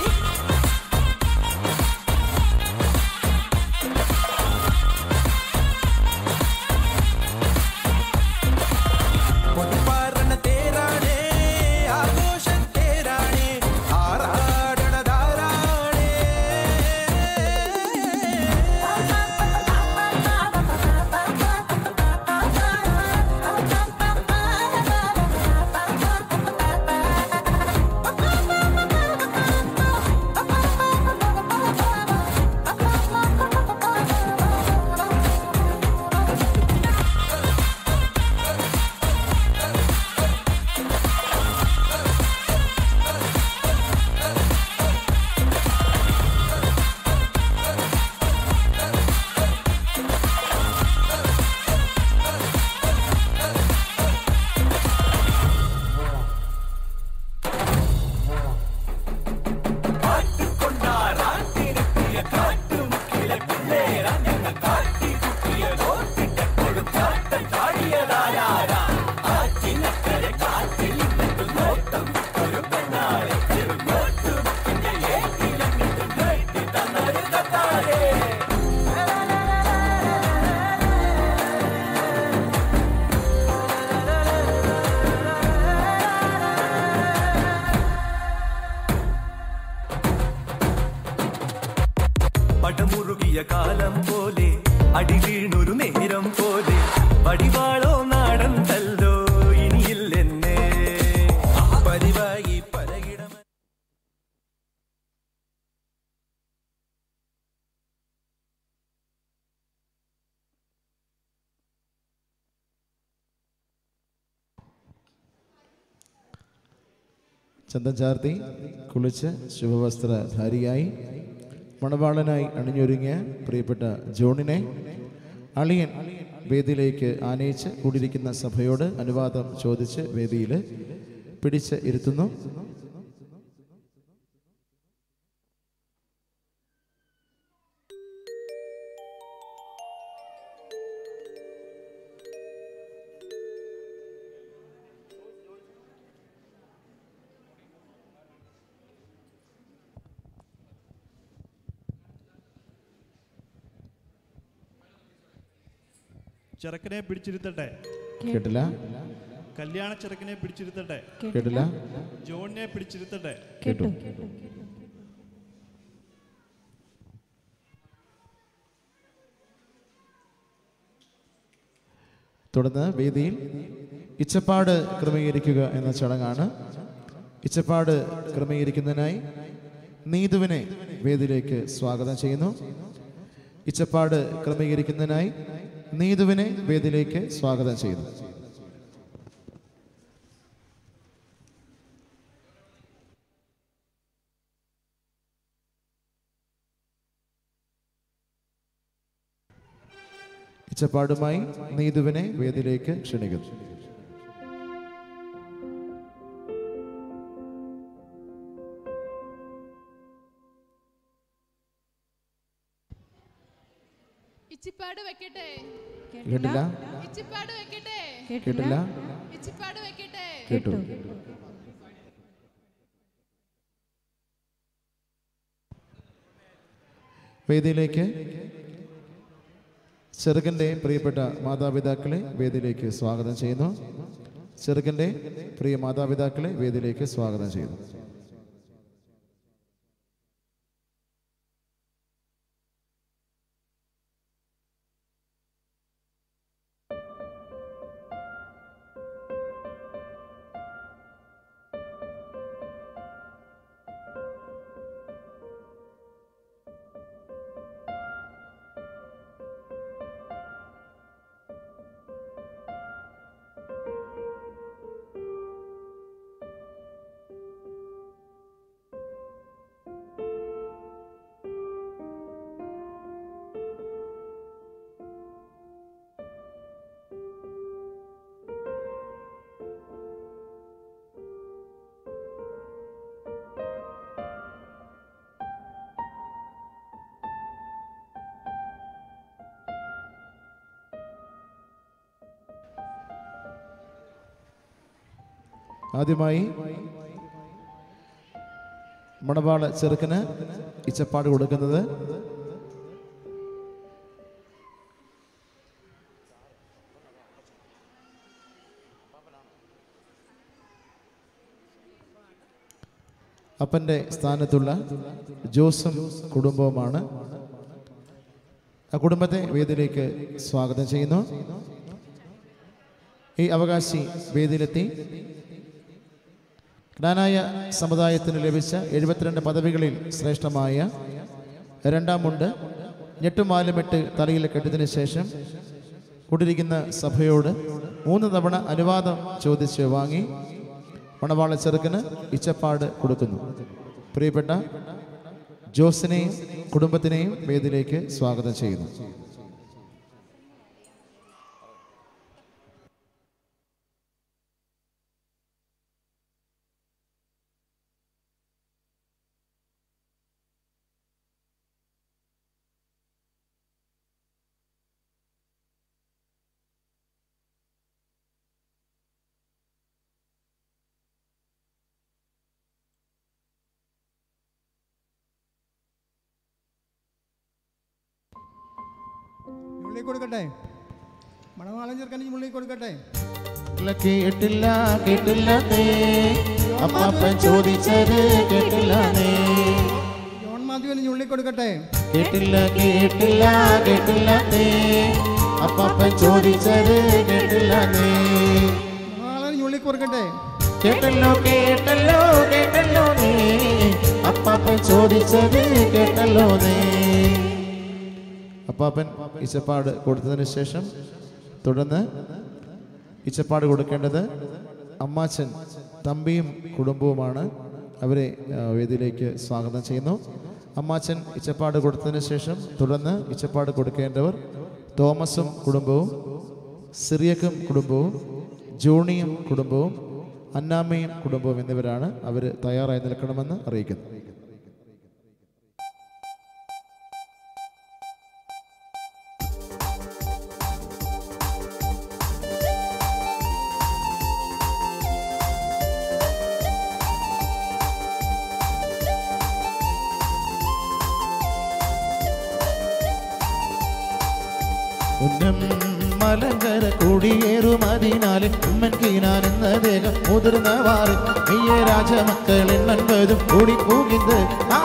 പടമുറുകിയ കാലം പോലെ അടി വീണൊരു നേരം പോലെ വടിവാളോ നാടൻ തല്ലോ ഇനിയില്ലെന്നേ പരിവായി പലയിടം ചന്തം ചാർത്തി കുളിച്ച് ശുഭവസ്ത്രധാരിയായി മണവാളനായി അണിഞ്ഞൊരുങ്ങിയ പ്രിയപ്പെട്ട ജോണിനെ അളിയൻ വേദിയിലേക്ക് ആനയിച്ച് കൂടിയിരിക്കുന്ന സഭയോട് അനുവാദം ചോദിച്ച് വേദിയിൽ പിടിച്ച് ഇരുത്തുന്നു. ചെറുക്കനെ പിടിച്ചിരുത്തട്ടെ. കേട്ടില്ല. കല്യാണ ചെറുക്കനെ പിടിച്ചിരുത്തട്ടെ. കേട്ടില്ല. ജോണിനെ പിടിച്ചിരുത്തട്ടെ. കേട്ടു. തുടർന്ന് വേദിയിൽ ഇച്ചപ്പാട് ക്രമീകരിക്കുക എന്ന ചടങ്ങാണ്. ഇച്ചപ്പാട് ക്രമീകരിക്കുന്നതിനായി നീതുവിനെ വേദിയിലേക്ക് സ്വാഗതം ചെയ്യുന്നു. ഇച്ചപ്പാട് ക്രമീകരിക്കുന്നതിനായി നീതുവിനെ വേദിയിലേക്ക് സ്വാഗതം ചെയ്യുന്നു. ഇച്ചപ്പാടുമായി നീതുവിനെ വേദിയിലേക്ക് ക്ഷണിക്കുന്നു. ഇച്ചിപ്പാട് വെക്കട്ടെ. കേട്ടില്ല. ഇച്ചിപ്പാട് വെക്കട്ടെ. കേട്ടില്ല. ഇച്ചിപ്പാട് വെക്കട്ടെ. കേട്ടു. വേദിയിലേക്ക് ചെറുക്കൻ്റെ പ്രിയപ്പെട്ട മാതാപിതാക്കളെ വേദിയിലേക്ക് സ്വാഗതം ചെയ്യുന്നു. ചെറുക്കൻ്റെ പ്രിയ മാതാപിതാക്കളെ വേദിയിലേക്ക് സ്വാഗതം ചെയ്യുന്നു. ആദ്യമായി മണവാള ചെറുക്കന് ഇച്ചപ്പാട് കൊടുക്കുന്നത് അപ്പൻ്റെ സ്ഥാനത്തുള്ള ജോസും കുടുംബവുമാണ്. ആ കുടുംബത്തെ വേദിയിലേക്ക് സ്വാഗതം ചെയ്യുന്നു. ഈ അവകാശി വേദിയിലെത്തി. ജ്ഞാനായ സമുദായത്തിന് ലഭിച്ച എഴുപത്തിരണ്ട് പദവികളിൽ ശ്രേഷ്ഠമായ രണ്ടാം മുണ്ട് ഞെട്ടുമാലുമിട്ട് തലയിൽ കെട്ടിയതിനു ശേഷം കൂടിയിരിക്കുന്ന സഭയോട് മൂന്ന് തവണ അനുവാദം ചോദിച്ച് വാങ്ങി മണവാള ചെറുക്കന് ഇച്ചപ്പാട് കൊടുക്കുന്നു. പ്രിയപ്പെട്ട ജോസിനെയും കുടുംബത്തിനെയും വേദിയിലേക്ക് സ്വാഗതം ചെയ്യുന്നു. മുള്ളി കൊടുക്കട്ടെ, മണവാളൻ ചെറുക്കൻ മുള്ളി കൊടുക്കട്ടെ. കേട്ടില്ല കേട്ടില്ല അപ്പാപ്പൻ ചോദിച്ചത് കേട്ടില്ല. ജോൺ മാത്യുവിന് ഞുള്ളി കൊടുക്കട്ടെ. കേട്ടില്ല കേട്ടില്ല കേട്ടില്ല അപ്പാപ്പൻ ചോദിച്ചത് കേട്ടില്ല. മണവാളൻ ഞുള്ളി കൊടുക്കട്ടെ. കേട്ടല്ലോ കേട്ടല്ലോ കേട്ടല്ലോ അപ്പാപ്പൻ ചോദിച്ചത് കേട്ടല്ലോ. അപ്പാപ്പൻ ഇച്ചപ്പാട് കൊടുത്തതിന് ശേഷം തുടർന്ന് ഇച്ചപ്പാട് കൊടുക്കേണ്ടത് അമ്മാച്ചൻ തമ്പിയും കുടുംബവുമാണ്. അവരെ വേദിയിലേക്ക് സ്വാഗതം ചെയ്യുന്നു. അമ്മാച്ചൻ ഇച്ചപ്പാട് കൊടുത്തതിന് ശേഷം തുടർന്ന് ഇച്ചപ്പാട് കൊടുക്കേണ്ടവർ തോമസും കുടുംബവും, സിറിയക്കും കുടുംബവും, ജോണിയും കുടുംബവും, അന്നാമ്മയും കുടുംബവും എന്നിവരാണ്. അവർ തയ്യാറായി നിൽക്കണമെന്ന് അറിയിക്കുന്നു. ഉന്നം മലങ്കര കുടിയേറും അതിനാല് ഉമ്മൻ കീനാൻ എന്ന ദേഹം മുതിർന്നവാറ് മെയ്യ രാജമക്കൾ എണ്ണൻപതും കൂടി പോകുന്നത്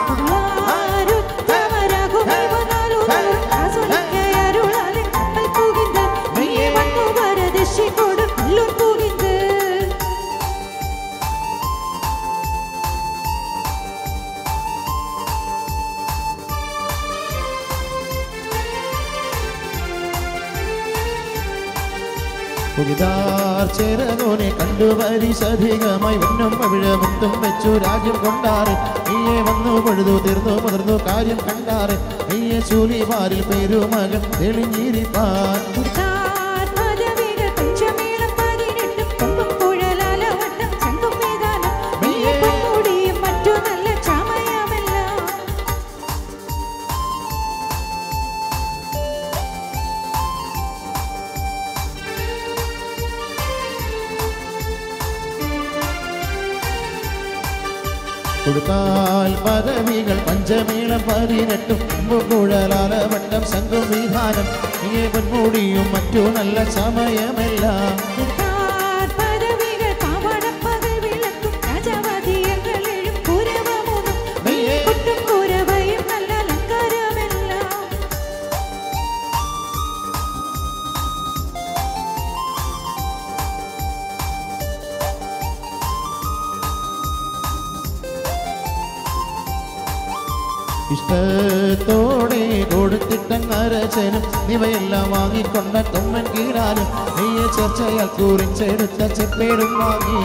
പുതിതാർ ചേരതോനെ കണ്ടു പരിശധികമായി വന്നും പവിഴ മുത്തും വെച്ചു രാജ്യം കൊണ്ടാറ്. നീയെ വന്നു പൊഴുതു തീർന്നു മുതിർന്നു കാര്യം കണ്ടാറ്. നീയെ ചൂലിവാരിൽ പേരുമകൻ തെളിഞ്ഞിരിപ്പാൻ കൊടുത്താൽ പദവികൾ പഞ്ചമേളം പതിനെട്ടും കുഴലാലവട്ടം സംഘം വിധാനം നീയെ പൊന്മുടിയും മറ്റു നല്ല സമയമെല്ലാം ഇഷ്ടത്തോടെ കൊടുത്തിട്ടങ്ങരച്ചനും ഇവയെല്ലാം വാങ്ങിക്കൊണ്ട തൊമ്മൻ കീഴാനും നീയെ ചർച്ചയാൽ കുറിച്ചെടുത്ത ചെപ്പേടും വാങ്ങി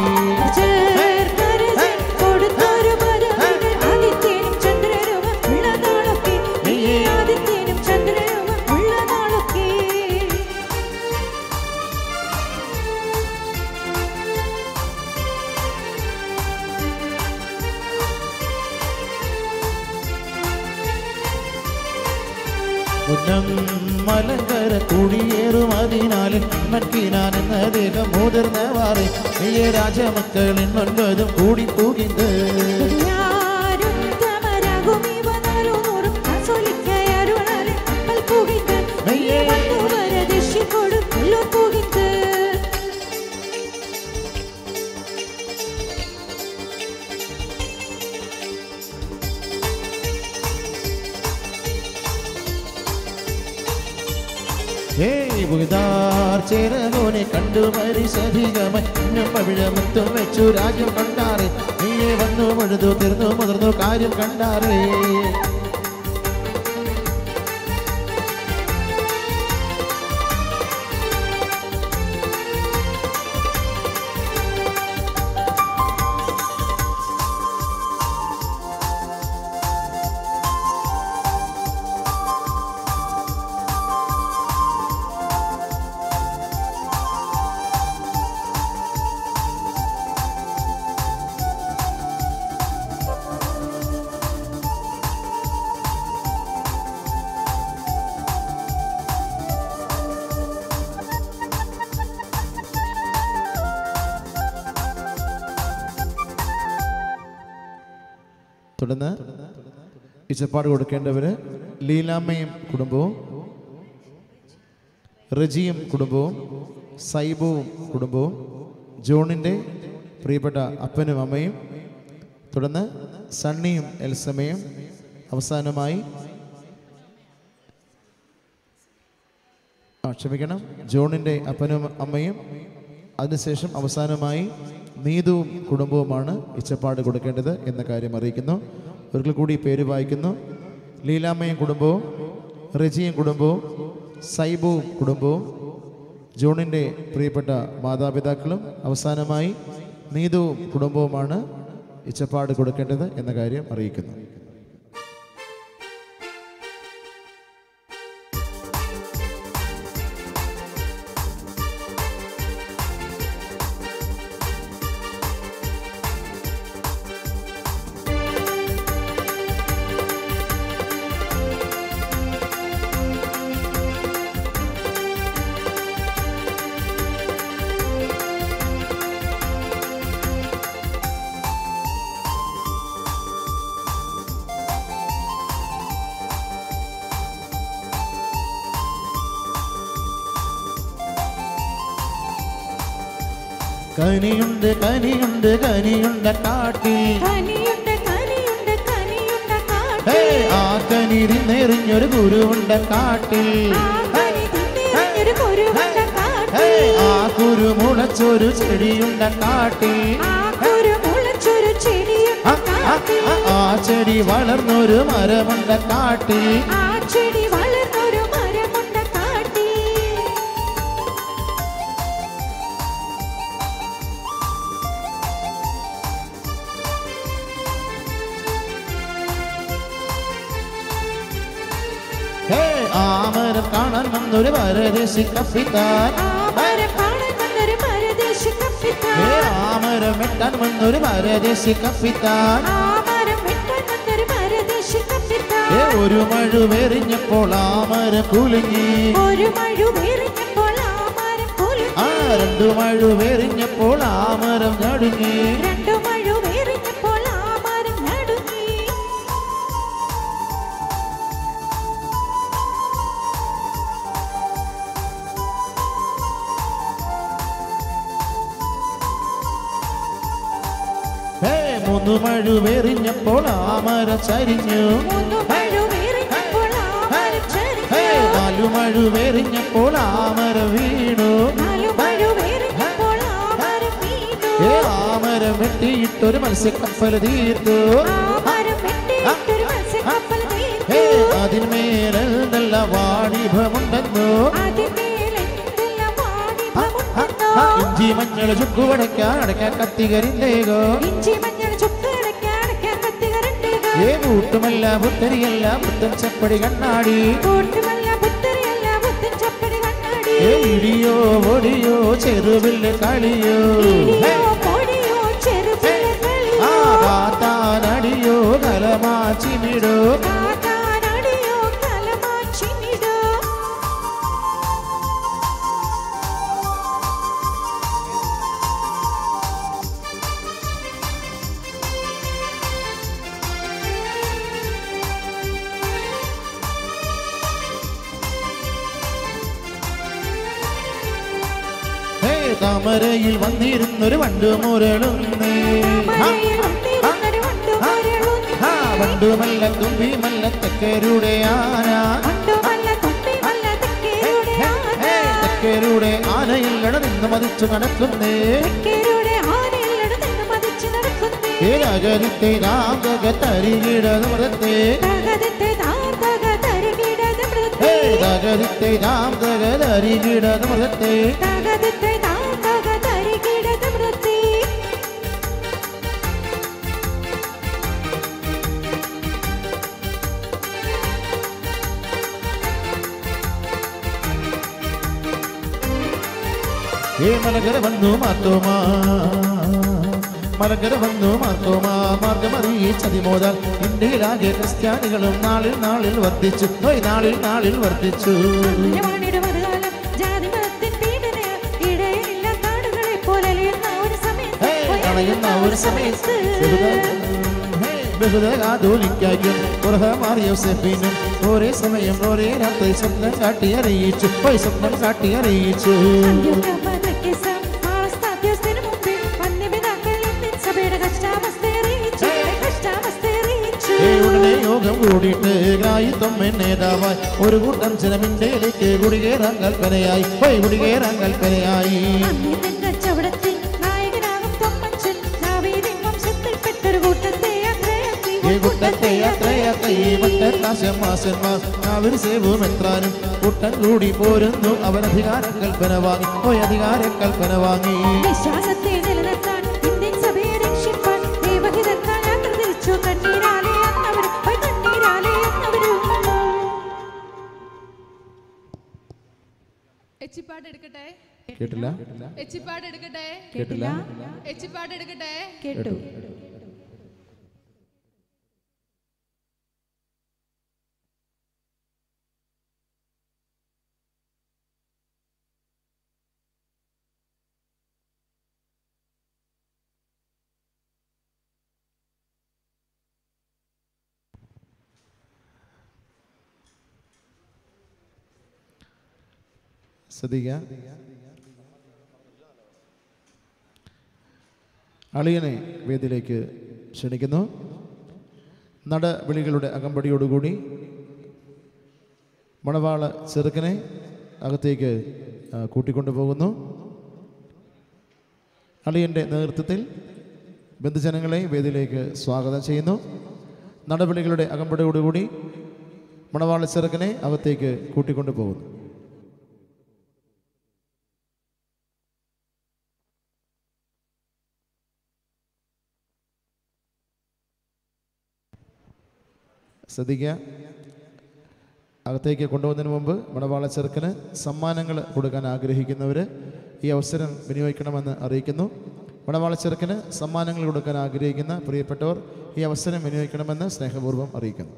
ഉന്നം മലങ്കര കുടിയേറും അതിനാൽ മൻകിനാൻ എന്ന ദേഹം മുതിർന്നവാറ് നീയെ രാജമക്കളിൻ ഒൻപതും കൂടി പൂകിന്ത് ചേരകോനെ കണ്ടു മരിശധികമറ്റും പവിഴമുത്തും വെച്ചു രാജ്യം കണ്ടാറ് നീയെ വന്നു മുഴുതു തീർന്നു മുതിർന്നു കാര്യം കണ്ടാറേ തുടർന്ന് ഇച്ചപ്പാട് കൊടുക്കേണ്ടവര് ലീലാമ്മയും കുടുംബവും, റജിയും കുടുംബവും, സൈബുവും കുടുംബവും, ജോണിൻ്റെ പ്രിയപ്പെട്ട അപ്പനും അമ്മയും, തുടർന്ന് സണ്ണിയും എൽസമ്മയും, അവസാനമായി ആ ക്ഷമിക്കണം ജോണിൻ്റെ അപ്പനും അമ്മയും, അതിനുശേഷം അവസാനമായി നീതുവും കുടുംബവുമാണ് ഇച്ചപ്പാട് കൊടുക്കേണ്ടത് എന്ന കാര്യം അറിയിക്കുന്നു. ഒരിക്കൽ കൂടി പേര് വായിക്കുന്നു. ലീലാമ്മയും കുടുംബവും, റജിയും കുടുംബവും, സൈബുവും കുടുംബവും, ജോണിൻ്റെ പ്രിയപ്പെട്ട മാതാപിതാക്കളും, അവസാനമായി നീതുവും കുടുംബവുമാണ് ഇച്ചപ്പാട് കൊടുക്കേണ്ടത് എന്ന കാര്യം അറിയിക്കുന്നു. കനിയുണ്ട് കനിയുണ്ട് കനിയുണ്ട കാട്ടിൽ ആ കനിരിന്നെറിഞ്ഞൊരു കുരുവുണ്ട കാട്ടിൽ ആ കുരു മുളച്ചൊരു ചെടിയുണ്ട കാട്ടിൽ ആ ചെടി വളർന്നൊരു മരമുണ്ട കാട്ടിൽ ആമരം കാണാൻ വന്നൊരു പരദേശി കപ്പിത്താൻ, ആമരം വെട്ടാൻ വന്നൊരു പരദേശി കപ്പിത്താൻ, ഒരു മഴ വെറിഞ്ഞപ്പോൾ ആമരം കുലുങ്ങി, ആ രണ്ടു മഴ വെറിഞ്ഞപ്പോൾ ആമരം നടുങ്ങി, മൂന്നു മഴ വെറിഞ്ഞപ്പോൾ ആമര ചരിഞ്ഞു, നാലു മഴ വെറിഞ്ഞപ്പോൾ ആമര വീണു, ആമരം വെട്ടിയിട്ടൊരു മത്സ്യക്കപ്പൽ തീർത്തു, അതിന്മേൽ നല്ല വാണിഭമുണ്ടെന്നു, ഇഞ്ചി മഞ്ഞൾ ചുക്കുവടയ്ക്കാൻ അടയ്ക്കാൻ കത്തികരിന്തേകോ, ഏ കൂട്ടുമല്ല പുത്തരിയല്ല പുത്തൻ ചപ്പടി കണ്ണാടി, ഏ ഇടിയോ ഒടിയോ ചെറുവില്ല് കളിയോ, ആ കാത്താനടിയോ കലമാച്ചിമിടോ, താമരയിൽ വന്നിരുന്നൊരു വണ്ടു മുരളുന്നേ വണ്ടുമല്ല തുമ്പി മല്ല തെക്കരുടെ ആന തെക്കരുടെ ആനയില്ലട നിന്ന് മതിച്ചു നടക്കുന്നേ രാഗത്തെ രാഗതരികിടമൃതത്തെ രാഗത്തെ രാഗതരികിടമൃതത്തെ ഏ മലകര വന്നു മാത്തോമാ മലകര വന്നു മാത്തോമാ മാർഗമറിയിച്ചതിമോദാൽ ഇന്ത്യയിലാകെ ക്രിസ്ത്യാനികളും നാളിൽ നാളിൽ വർദ്ധിച്ചു നാളിൽ നാളിൽ വർദ്ധിച്ചു അണയുന്ന ഒരു സമയത്ത് ബഹുദാധൂലിക്കായും പുറമാറിയോസെഫിനും ഒരേ സമയം ഒരേ രാത്രി സ്വപ്നം കാട്ടി അറിയിച്ചു പോയി സ്വപ്നം കാട്ടി അറിയിച്ചു ഉടനെ യോഗം കൂടിയിട്ട് ഗായിത്വം നേതാവായി ഒരു കൂട്ടം ജനമിന്ത്യയിലേക്ക് കുടികേറാൻ കൽപ്പനയായി പോയി കുടികേറാൻ കൽപ്പനയായി കൂട്ടത്തെ യാത്രയാക്കി മറ്റാശമാസന്മാർ അവർ സേവുമെത്രാനും കൂട്ടം കൂടി പോരുന്നു അവൻ അധികാര കൽപ്പന വാങ്ങി പോയി അധികാര കൽപ്പന വാങ്ങി വിശ്വാസത്തെ നിലനിർത്താൻ ഇന്ത്യൻ സഭയെ രക്ഷിപ്പാൻ ദൈവഹിതത്താൽ യാത്ര തിരിച്ചു കണ്ണീരാലെ എന്നവരും കണ്ണീരാലെ എന്നവരും എച്ചിപ്പാട് എടുക്കട്ടെ കേട്ടില്ല എച്ചിപ്പാട് എടുക്കട്ടെ കേട്ടില്ല എച്ചിപ്പാട് എടുക്കട്ടെ കേട്ടു ശ്രദ്ധിക്കുക. അളിയനെ വേദിയിലേക്ക് ക്ഷണിക്കുന്നു. നടവിളികളുടെ അകമ്പടിയോടുകൂടി മണവാള ചെറുക്കനെ അകത്തേക്ക് കൂട്ടിക്കൊണ്ടുപോകുന്നു. അളിയൻ്റെ നേതൃത്വത്തിൽ ബന്ധുജനങ്ങളെ വേദിയിലേക്ക് സ്വാഗതം ചെയ്യുന്നു. നടവിളികളുടെ അകമ്പടിയോടുകൂടി മണവാള ചെറുക്കനെ അകത്തേക്ക് കൂട്ടിക്കൊണ്ടുപോകുന്നു. ശ്രദ്ധിക്കുക. അകത്തേക്ക് കൊണ്ടുപോകുന്നതിന് മുമ്പ് മണവാള ചെറുക്കന് സമ്മാനങ്ങൾ കൊടുക്കാൻ ആഗ്രഹിക്കുന്നവർ ഈ അവസരം വിനിയോഗിക്കണമെന്ന് അറിയിക്കുന്നു. മണവാള ചെറുക്കന് സമ്മാനങ്ങൾ കൊടുക്കാൻ ആഗ്രഹിക്കുന്ന പ്രിയപ്പെട്ടവർ ഈ അവസരം വിനിയോഗിക്കണമെന്ന് സ്നേഹപൂർവ്വം അറിയിക്കുന്നു.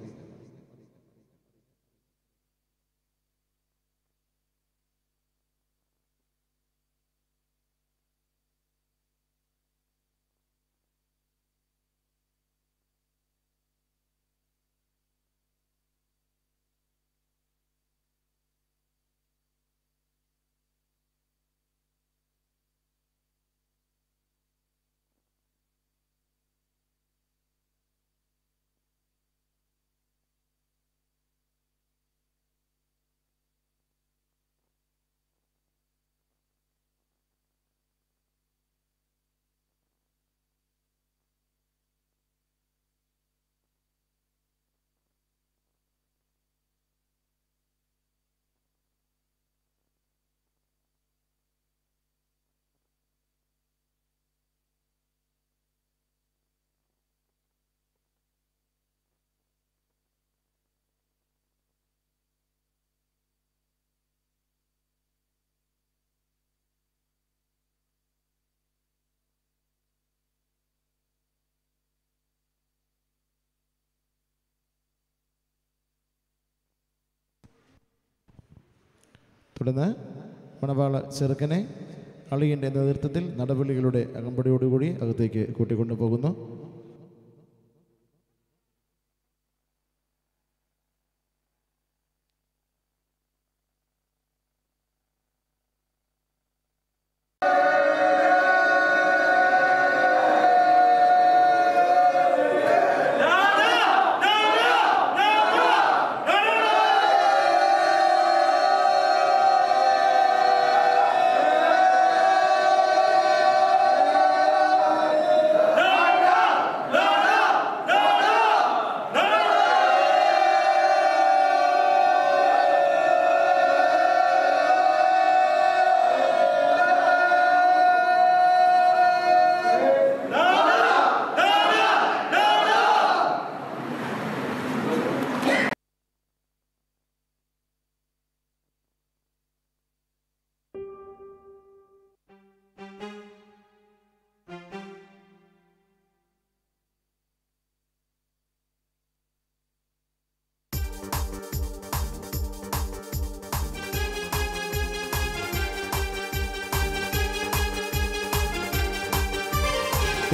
തുടർന്ന് മണവാള ചെറുക്കനെ അളിയൻ്റെ നേതൃത്വത്തിൽ നടപടികളുടെ അകമ്പടിയോടുകൂടി അകത്തേക്ക് കൂട്ടിക്കൊണ്ടുപോകുന്നു.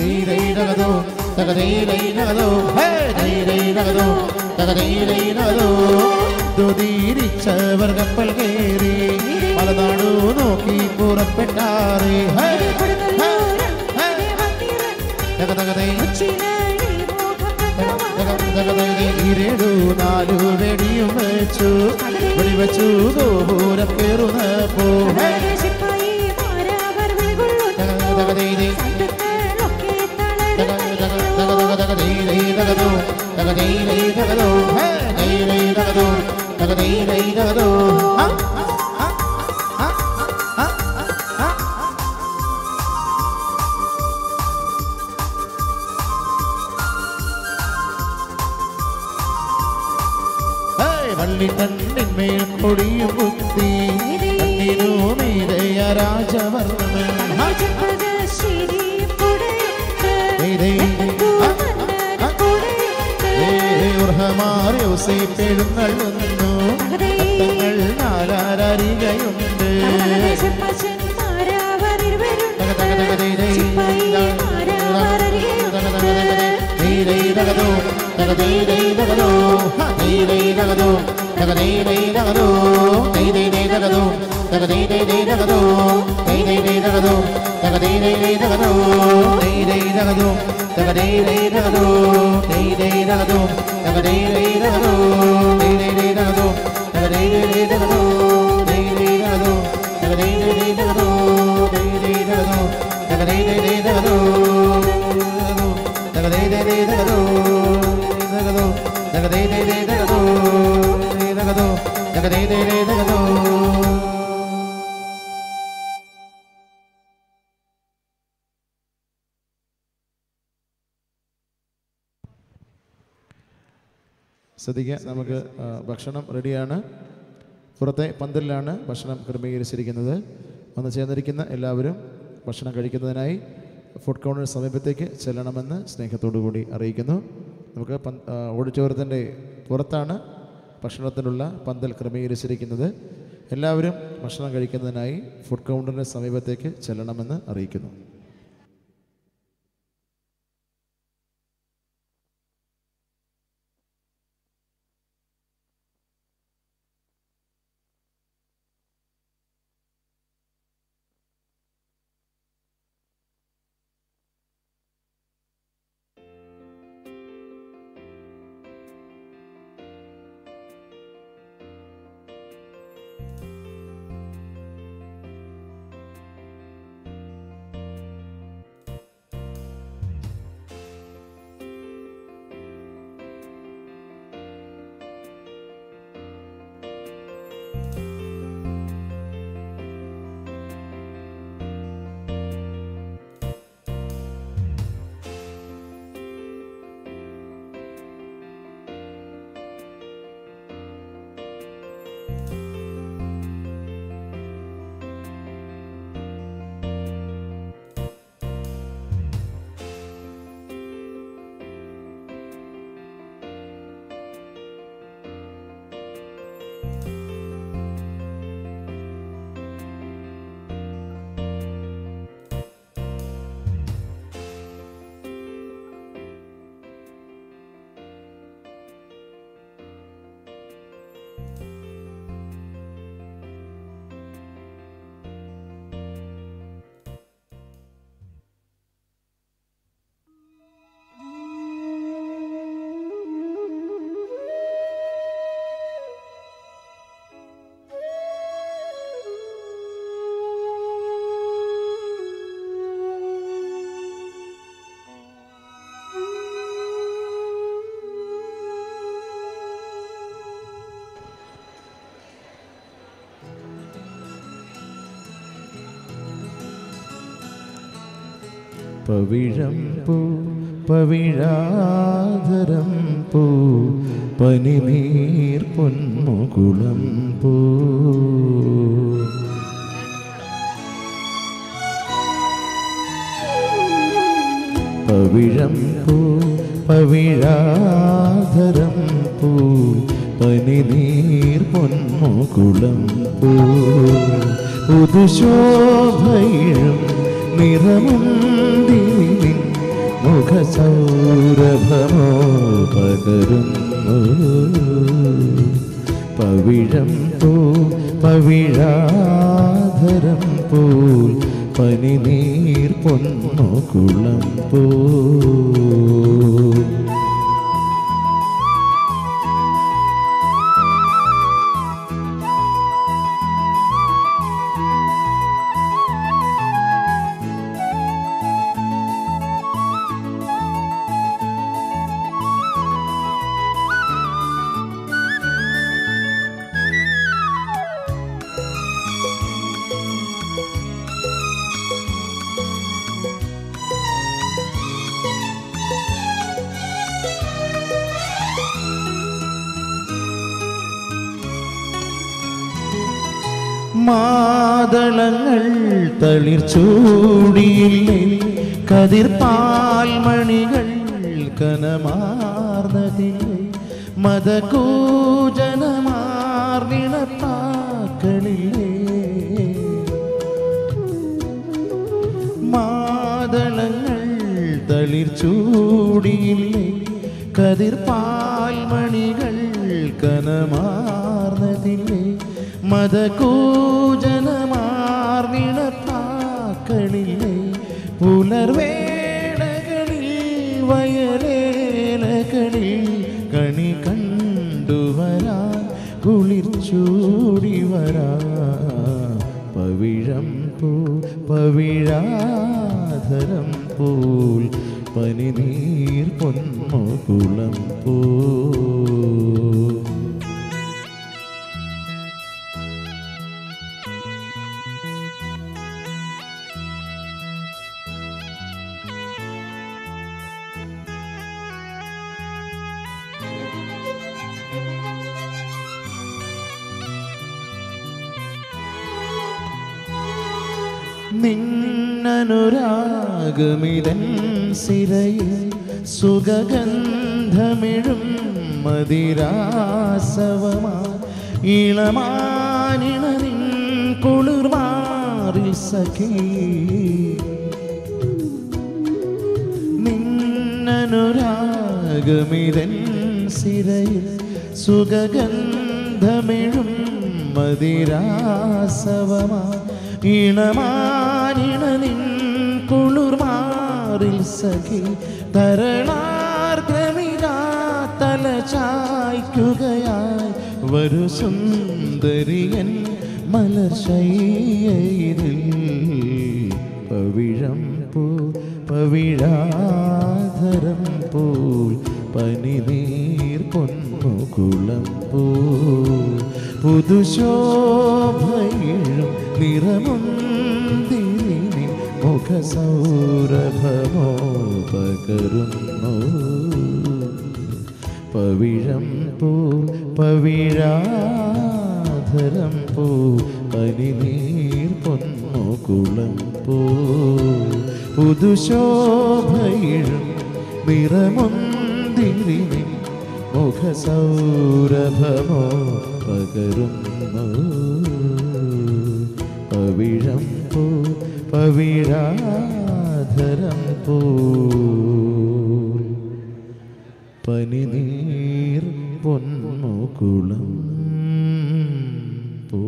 തീരൈനകതോ തകതീരൈനകതോ ഹേ തീരൈനകതോ തകതീരൈനകതോ ദുതീരിച്ചവർ കപ്പൽ കയറി മലനാടു നോക്കി പുറപ്പെട്ടാറേ ഹേ ഇരടു നാലു വെടിയും വെച്ചു വെടിവെച്ചു ഗോപുരം കയറുന്നപ്പോ വള്ളിത്തണ്ടിന്മേൽ കൊടിയും കുത്തി കണ്ണിനു മീതയ രാജവർണ്ണൻ െഴുന്നള്ളുന്നു തങ്ങൾ നാലാരരികയുണ്ട് ശ്രദ്ധിക്കുക, നമുക്ക് ഭക്ഷണം റെഡിയാണ്. പുറത്തെ പന്തലിലാണ് ഭക്ഷണം ക്രമീകരിച്ചിരിക്കുന്നത്. വന്ന് ചേർന്നിരിക്കുന്ന എല്ലാവരും ഭക്ഷണം കഴിക്കുന്നതിനായി ഫുഡ് കൗണ്ടറിന് സമീപത്തേക്ക് ചെല്ലണമെന്ന് സ്നേഹത്തോടു കൂടി അറിയിക്കുന്നു. നമുക്ക് ഓഡിറ്റോറിയത്തിൻ്റെ പുറത്താണ് ഭക്ഷണത്തിനുള്ള പന്തൽ ക്രമീകരിച്ചിരിക്കുന്നത്. എല്ലാവരും ഭക്ഷണം കഴിക്കുന്നതിനായി ഫുഡ് കൗണ്ടറിന് സമീപത്തേക്ക് ചെല്ലണമെന്ന് അറിയിക്കുന്നു. പവിഴം പൂ പവിഴാധരം പൂ പനിനീർ പൊന്മുകുളം പൂ പവിഴം പൂ പവിഴാധരം പൂ പനിനീർ പൊന്മുകുളം പൂ പുതുശോഭയിഴും നിറമുന്തിരിൻ മുഖസൗരഭമോ പകരുന്നു പവിഴം പോ പവിഴാധരം പോൽ പനിനീർ പൊന്നു കുളം പോ മാതളങ്ങൾ തളിർ ചൂടിയില്ലേ കതിർപ്പാൽമണികൾ കനമാർന്നതില്ലേ മതകൂജനമാർന്നിണപ്പാക്കളില്ലേ മാതളങ്ങൾ തളിർ ചൂടിയില്ലേ കതിർപ്പാൽമണികൾ കനമാർന്നതില്ലേ മതകൂജനമാർന്നിണപ്പാക്കളില്ലേ പുലർവേളകളിൽ വയലേലകളിൽ കണി കണ്ടുവരാൻ കുളിർ ചൂടി വരാ പവിഴം പൂ പവിഴാധരം പോൽ പനിനീർ പൊന്നു കുളം പോ നിന്നനുരാഗമിതൻ സിരയിൽ സുഗന്ധമിഴും മതിരാസവമാ ഇളമാനിണനിൻ കുളിർമാറിൽ സഖി നിന്നനുരാഗമിതൻ സിരയിൽ സുഗന്ധമിഴും മതിരാസവമാ ഇണമാനിണനിൻ കുളിർമാറിൽ സഖി തരണാർദ്രമിരാ തല ചായ്ക്കുകയായി വരു സുന്ദരിയൻ മലർശയ്യയിൽ പവിഴം പൂ പവിഴാധരം പോൽ പനിനീർ പൊന്നു കുളം പോ പുതുശോഭയിഴും നിറമുന്തിരിനി മുഖസൗരഭമോ പകരുന്നു പവിഴം പൂ പവിഴാധരം പൂ പനിനീർ പൊന്നു കുളം പോ പുതുശോഭയിഴും നിറമുന്തിരിനി മുഖസൗരഭമോ പകരുന്നു പവിഴം പൂ പവിഴാധരം പൂ പനിനീർ പൊന്നു കുളം പോ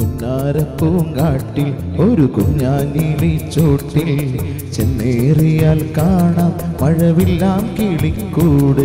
പുന്നാരപ്പൂങ്കാട്ടിൽ ഒരു കുഞ്ഞാഞ്ഞിലി ചോട്ടിൽ ചെന്നേറിയാൽ കാണാം മഴവില്ലാം കിളിക്കൂട്.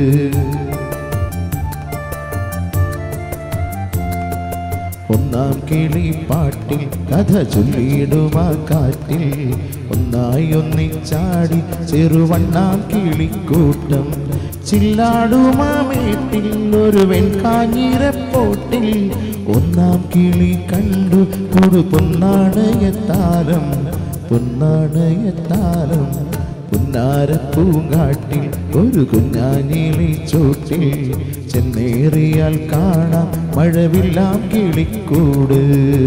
ഒന്നാം കിളിപ്പാട്ടിൽ കഥ ചൊല്ലിയിടുമാ കാറ്റിൽ ഒന്നായി ഒന്നിച്ചാടി ചെറുവണ്ണാം കിളിക്കൂട്ടം ചില്ലാടുമാ മേട്ടിൽ ഒരു വെൺകാഞ്ഞിരപ്പോട്ടിൽ ഒന്നാം കിളി കണ്ടു കൊടു പൊന്നാണയത്താലം പൊന്നാണയത്താലം. പുന്നാരപ്പൂങ്കാട്ടിൽ ഒരു കുഞ്ഞാഞ്ഞിലി ചോട്ടിൽ ചെന്നേറിയാൽ കാണാം മഴവില്ലാം കിളിക്കൂട്.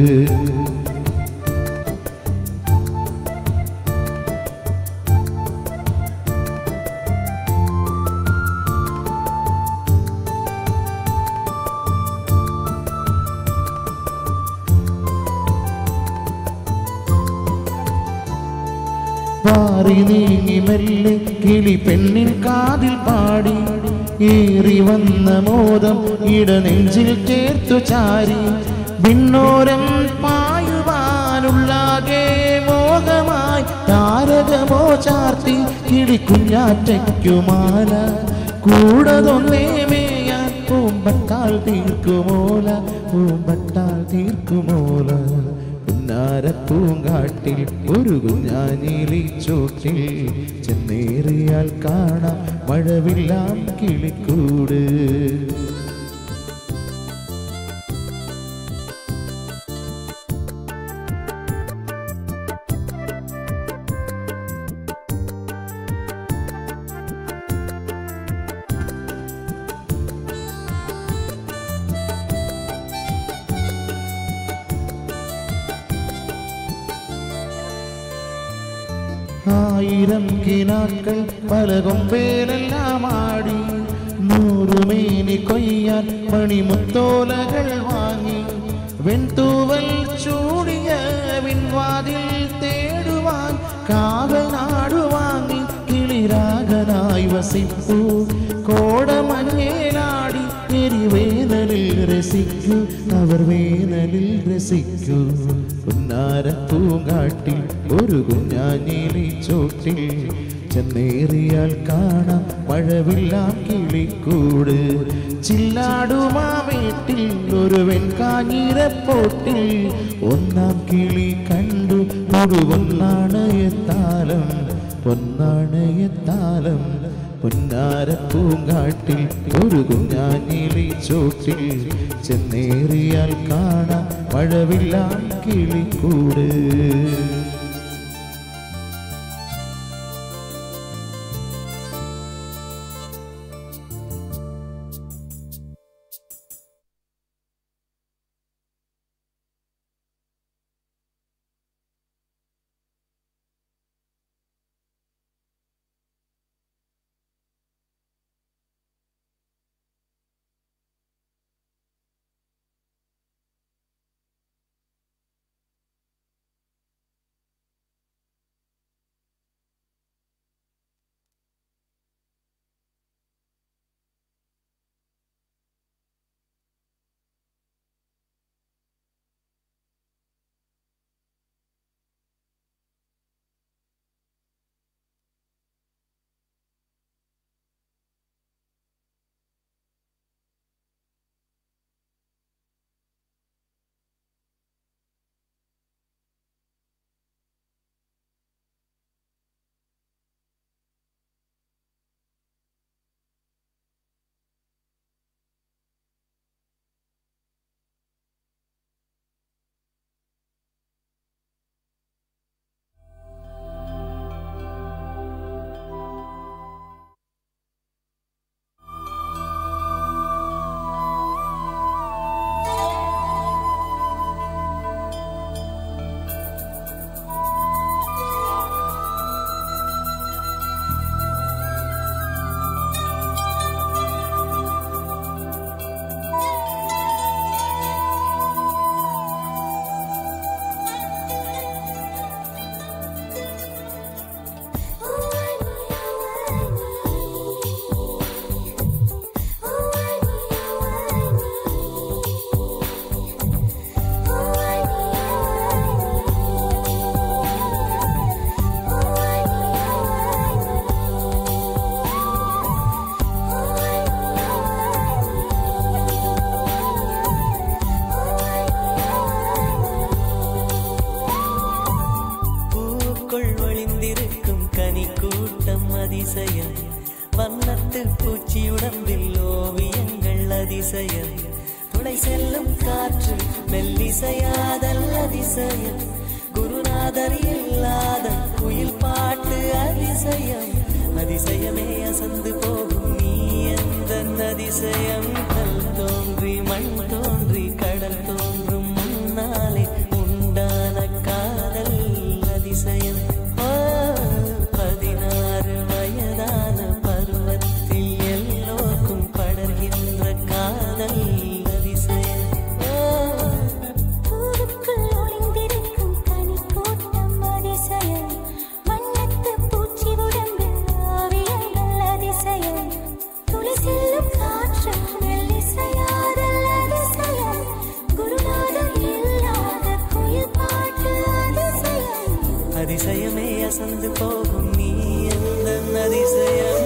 പാറി നീങ്ങി മെല്ലെ കിളി പെണ്ണിൻ കാതിൽ പാടി ഏറി വന്ന മോദം ഇടനെഞ്ചിൽ ചേർത്തു ചാരി വിണ്ണോരം പായുവാനുള്ളാകെ മോഹമായി താരകമോ ചാർത്തി കിളിക്കുഞ്ഞാറ്റയ്ക്കുമാല കൂടതൊന്നേ മേയാൻ പൂമ്പട്ടാൽ തീർക്കുമോല പൂമ്പട്ടാൽ തീർക്കുമോല. പുന്നാരപ്പൂങ്കാട്ടിൽ ഒരു കുഞ്ഞാഞ്ഞിലി ചോട്ടിൽ ചെന്നേറിയാൽ കാണാം മഴവില്ലാം കിളിക്കൂട്. ആയിരം കിനാക്കൾ പല കൊമ്പേലെല്ലാം ആടി നൂറുമേനി കൊയ്യാൻ മണിമുത്തോലകൾ വാങ്ങി വെൺതൂവൽ ചൂടിയ വിൺവാതിൽ തേടുവാൻ കാവൽ നാടു വാങ്ങി കിളിരാഗനായി വസിപ്പൂ കോടമഞ്ഞേലാടി എരിവേനലിൽ രസിക്കൂ അവർ വേനലിൽ രസിക്കൂ. പുന്നാരപ്പൂങ്കാട്ടിൽ ഒരു കുഞ്ഞാഞ്ഞിലി ചോട്ടിൽ ചെന്നേറിയാൽ കാണാം മഴവില്ലാം കിളിക്കൂട്. ചില്ലാടുമാ വീട്ടിൽ ഒരു വെൺകാഞ്ഞിരപ്പോട്ടിൽ ഒന്നാം കിളി കണ്ടു പൊന്നാണയത്താലം പൊന്നാണയത്താലം. പുന്നാരപ്പൂങ്കാട്ടിൽ ഒരു കുഞ്ഞാഞ്ഞിലി ചോട്ടിൽ ചെന്നേറിയാൽ കാണാം മഴവില്ലാം കിളിക്കൂട്. பூச்சியுடம்பில் ஓவியங்கள் அதிசயம் துளை செல்லும் காற்று மெல்லிசையாதல் அதிசயம் குருநாதர் இல்லாத குயில் பாட்டு அதிசயம் அதிசயமே அசந்து போகும் நீ எந்த அதிசயம் கல் தோன்றி மண் தோன்றி கடல் தோன்றும் முன்னாலே உண்டான காதல் அதிசயம் பதினாறு வயதான பருவத்தில் எல்லோருக்கும் படர்கின்ற காதல் அதிசயம் பூவுக்குள் ஒளிந்திருக்கும் கனிக்கூட்டம் அதிசயம் வண்ணத்து பூச்சி உடம்பில் ஓவியங்கள் அதிசயம் துளி செல்லும் காற்று மெல்லிசையாதல் அதிசயம் குருநாதர் இல்லாத குயில் பாட்டு அதிசயம் அதிசயமே அசந்து போகும் நீ எந்த அதிசயம்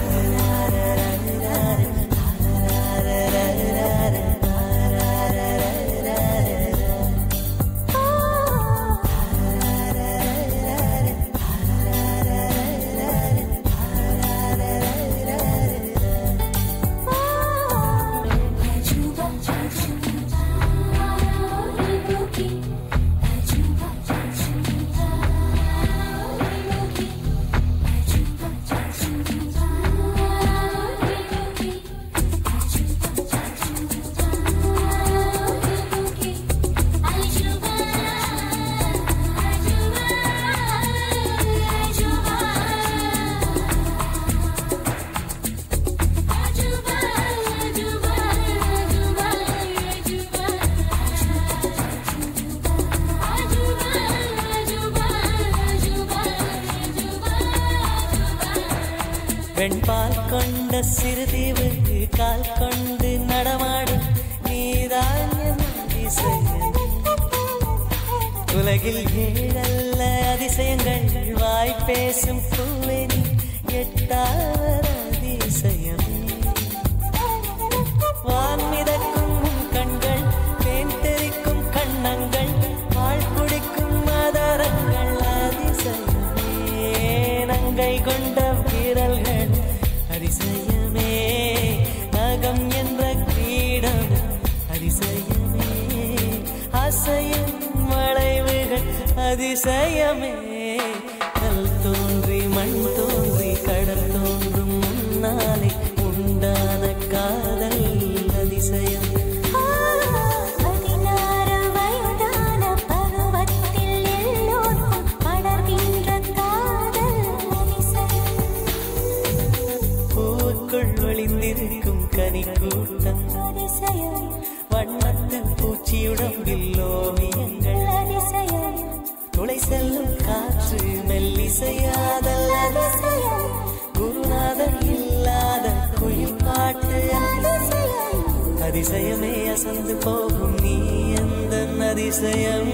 வெண்பால் கொண்ட சிறுதீவுக்கு கால் கொண்டு நடமாடும் நீதான் என் அதிசயம் உலகில் ஏழல்ல அதிசயங்கள் வாய் பேசும் பூவே நீ எட்டாவது அதிசயம் வான் மிதக்கும் கண்கள் தேன் தெறிக்கும் கண்ணங்கள் வாழ் குடிக்கும் ஆதாரங்கள் அதிசயமே நங்கை கொண்ட வீரல்கள் அதிசயமே நகம் என்ற கிரீடம் அதிசயமே அசையும் வளைவுகள் அதிசயமே கல் தோன்றி மண் தோன்றி கடல் தோன்றும் முன்னாலே உண்டான காதல் அதிசயம் பதினாறு வயதான பருவத்தில் எல்லோருக்கும் படர்கின்ற காதல் அதிசயம் பூவுக்குள் ஒளிந்திருக்கும் கனிக்கூட்டம் அதிசயம் வண்ணத்து பூச்சியுடம்பில் ஓவியங்கள் அதிசயம் துளை செல்லும் காற்று மெல்லிசையாதல் அதிசயம் குருநாதர் இல்லாத குயில் பாட்டு அதிசயம் அதிசயமே அசந்து போகும் நீ எந்த அதிசயம்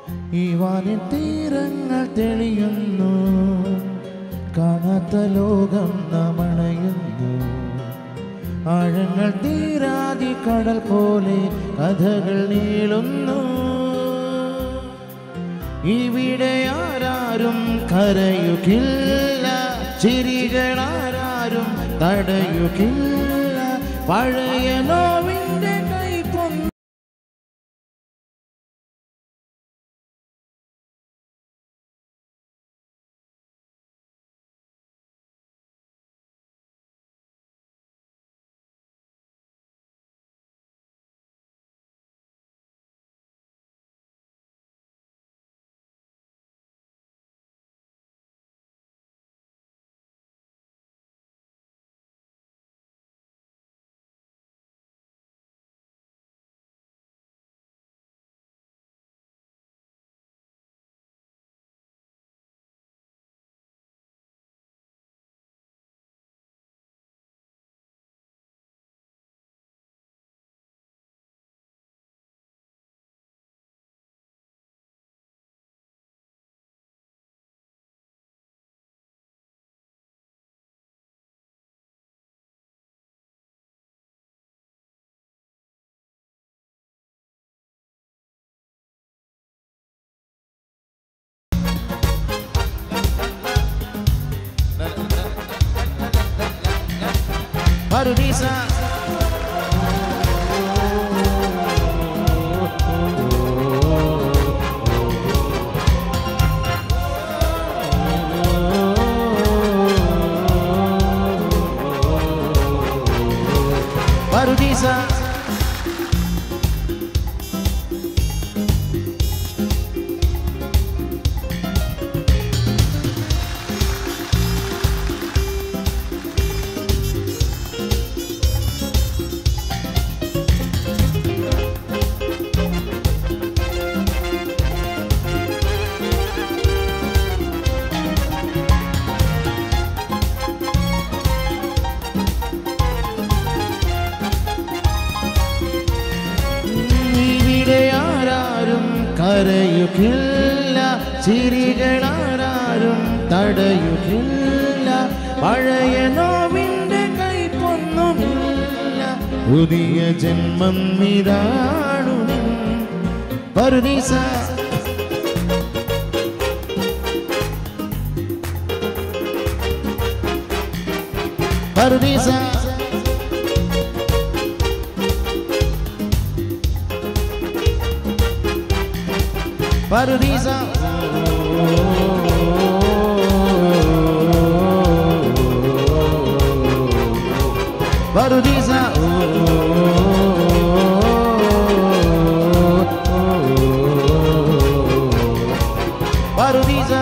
ഈ വാനിൻ തീരങ്ങൾ തെളിയുന്നു, കാണാത്ത ലോകം നമണയുന്നു. ആഴങ്ങൾ തീരാതി കടൽ പോലെ കഥകൾ നീളുന്നു. ഇവിടെ ആരാരും കരയുകില്ല, ചിരികളാരും തടയുകില്ല. പഴയ നോവിൻ്റെ കൈപ്പൊന്ന് Parudisa. Parudisa. കരയുകില്ല, ചിരികളാരും തടയുകില്ല. പഴയ നോവിൻ്റെ കൈപ്പൊന്നുമില്ല, പുതിയ ജന്മം ഇതാണു പറുദീസ. പറുദീസ. Parudisa. Parudisa. Parudisa.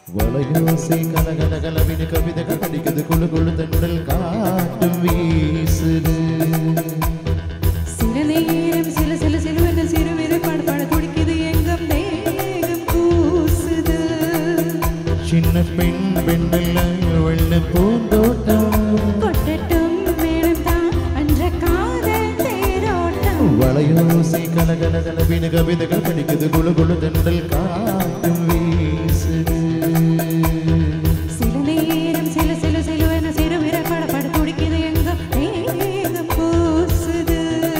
வளையோசை கலகல கலவின கவிதைகள் படிக்குது குழு குழு தண்டல் காட்டும் வீசுது சில நேரம் சில சில சிலுவென சிறுவிரை பாட துடிக்குது எங்கும் தேகம் கூசுது சின்ன பெண் பெண்ணல்ல வெள்ள பூந்தோட்டம் கொட்டட்டும் மேலும் தான் அன்ற காதல் தேரோட்டம் வளையோசை கலகல கலவின கவிதைகள் படிக்குது குழு குழு தண்டல் காட்டும் வீசுது சில நேரம் சில சில சிலுவென சிறுவிரை பாட துடிக்குது எங்கும் தேகம் கூசுது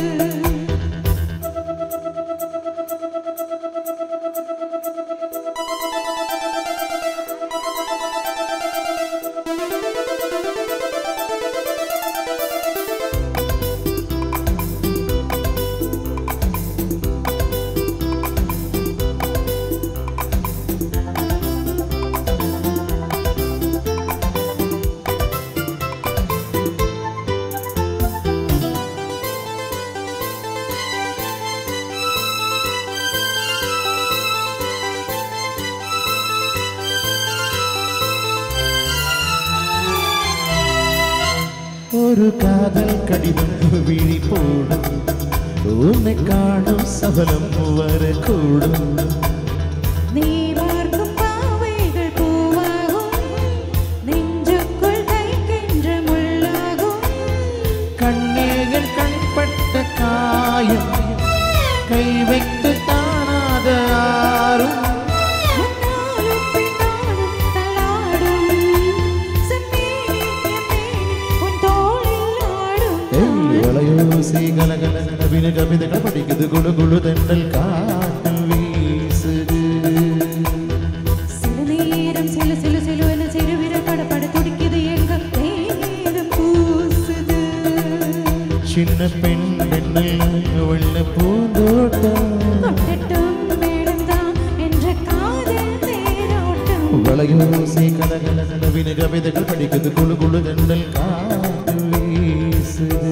ஒரு காதல் கடிதம் விழி போடும் உன்னை காணும் சபலம் வரக்கூடும் நீ பார்க்கும் பாவைகள் பூவாகும் நெஞ்சுக்குள் தைக்கின்ற முள்ளாகும் கண்ணேகள் கண்பட்ட காயம் கை வைத்து தானாக ஆறும் முன்னாலும் பின்னாலும் தள்ளாடும் செம்மேனி எம்மேனி உன் தோளில் ஆடும் வளையோசை கலகல கலவின கவிதைகள் படிக்குது குழு குழு தண்டல் காட்டும் வீசுது சில நேரம் சில சில சிலுவென சிறுவிரை பட துடிக்குது எங்கும் தேகம் கூசுது சின்ன பெண் பெண்ணல்ல வெள்ள பூந்தோட்டம் கொட்டட்டும் மேலும் தான் என்ற காதல் தேரோட்டம் வளையோசை கலகல கலவின கவிதைகள் படிக்குது குழு குழு தண்டல் காட்டும் வீசுது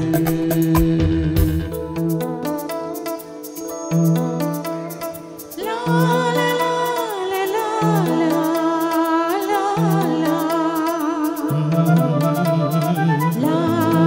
லா லா லா லா லா லா லா லா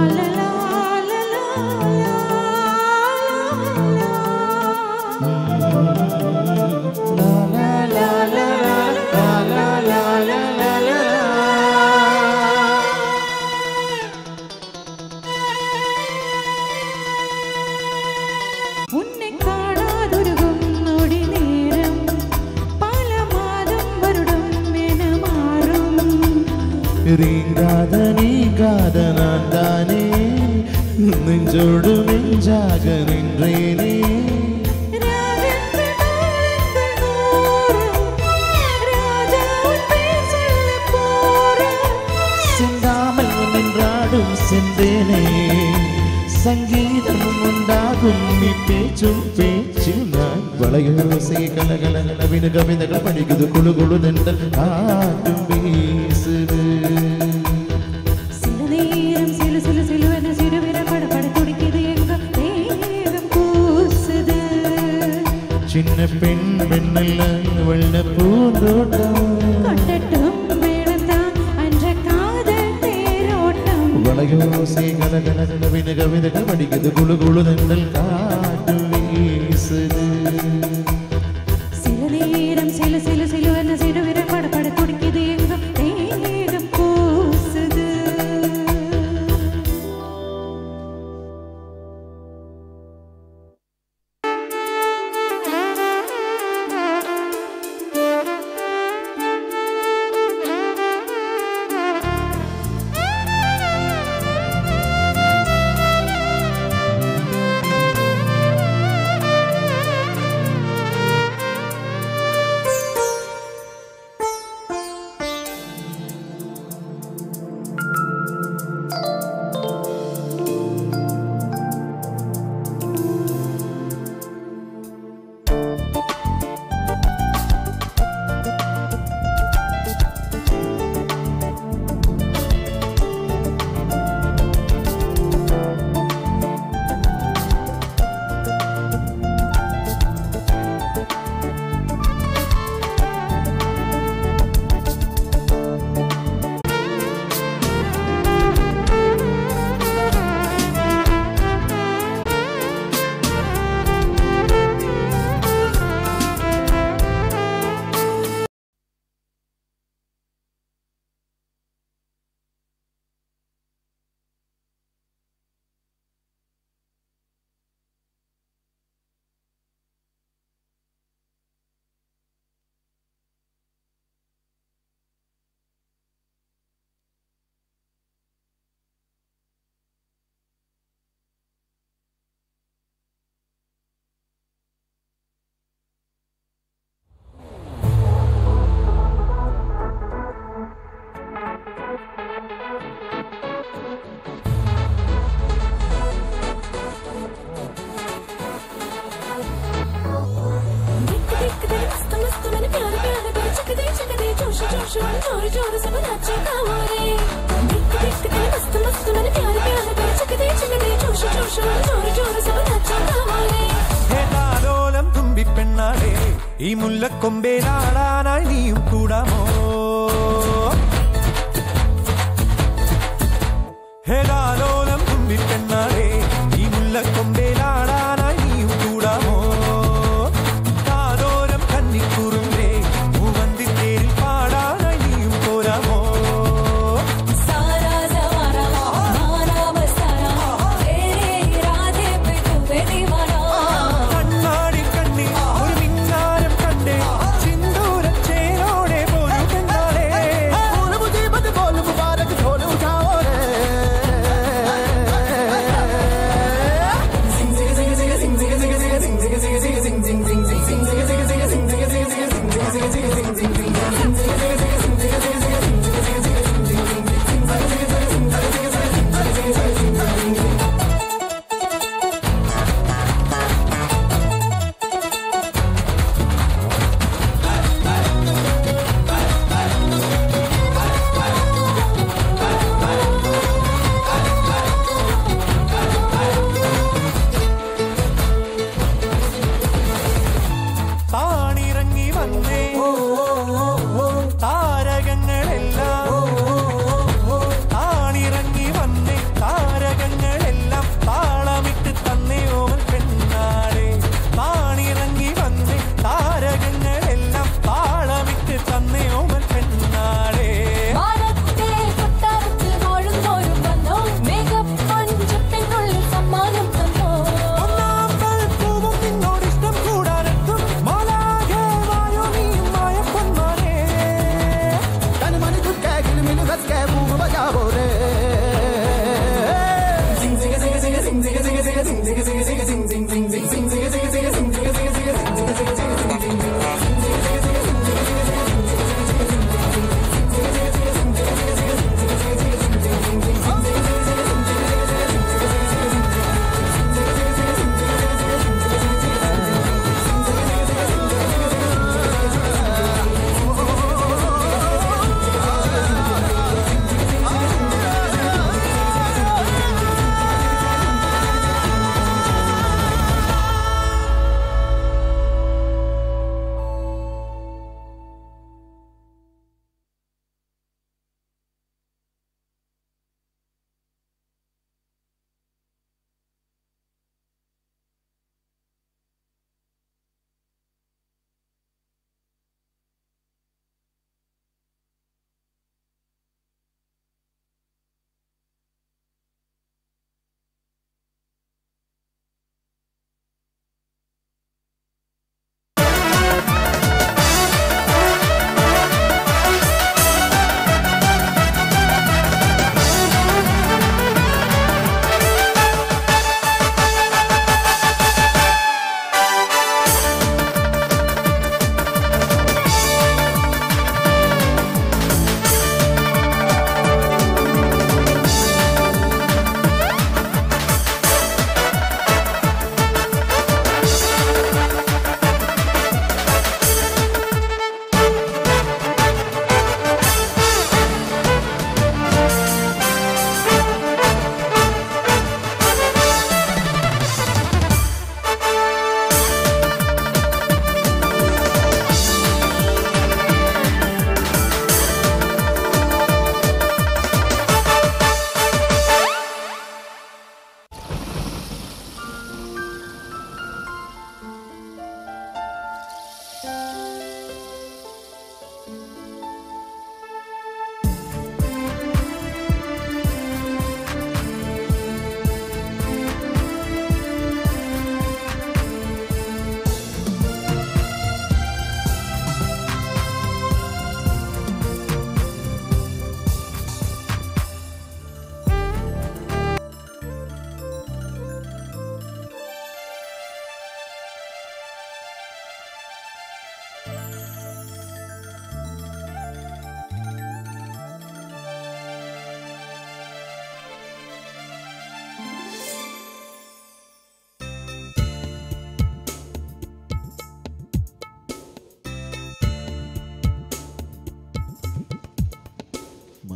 உன்னை காணாதொருகும் நொடி நேரம் பல மாதம் வருடம் என மாறும் ரீங்காத நீங்காத நான் தானே நெஞ்சோடு நெஞ்சாக நின்றேனே ராகங்கள் தாளங்கள் நூறு ராஜா உன் பேர் சொல்லப் போறேன் சிந்தாமல் நின்றாடும் செந்தேனே சங்கீதம் உண்டாகும் நீ பேச்சும் பேச்சில் நான் வளையோசை கலகல கலவின கவிதைகள் படிக்குது குழு குழு தண்டல் காட்டும் வீசுது சில நேரம் சிலு சிலு சிலுவென சிறுவிரை பட துடிக்குது எங்கும் தேகம் கூசுது சின்ன பெண் பெண்ணல்ல வெள்ள பூந்தோட்டம் கொட்டட்டும் மேளம் தான் அன்ற காதல் தேரோட்டம் வளையோசை கலகல கலவின கவிதைகள் படிக்குது குழு குழு தண்டல் காட்டும் வீசுது சில நேரம் சில சில சிலுவென சிறுவிரை பட துடிக்குது எங்கும் தேகம் கூசுது शोर जोर जोर सब नाचो गाओ रे दिख दिख के मस्त मस्त मन प्यार प्यार कर चकदे चकदे जोश जोश जोर जोर सब नाचो गाओ रे ഹേ താലോലം തുമ്പി പെണ്ണാടേ ഈ മുല്ലക്കൊമ്പേലാടാനായി നീയും കൂടാമോ ഹേ താലോലം തുമ്പി പെണ്ണാടേ ഈ മുല്ലക്കൊമ്പേലാടാനായി നീയും കൂടാമോ താലോലം കന്നിക്കുറുമ്പേ മൂവന്തി തേരിൽ പാടാനായി നീയും പോരാമോ सारा जमाना माना बसाना तेरे इरादे पे तू है दीवाना കണ്ണാടി കണ്ണി ഒരു മിന്നാരം കണ്ടേ സിന്ദൂര ചേരോടെ പോരു പെണ്ണാടേ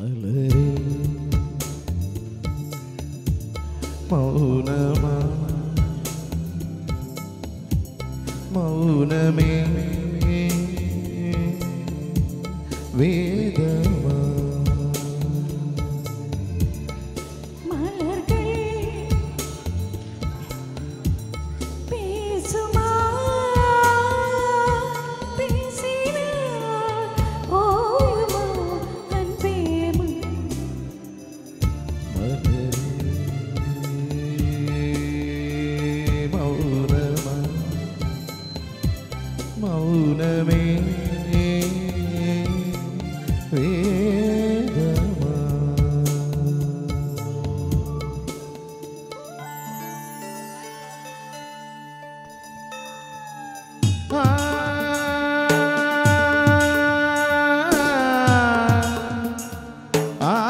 മലരേ മൗനമാ മൗനമേ വേദമാ മൗനമേ വേദമാ ആ ആ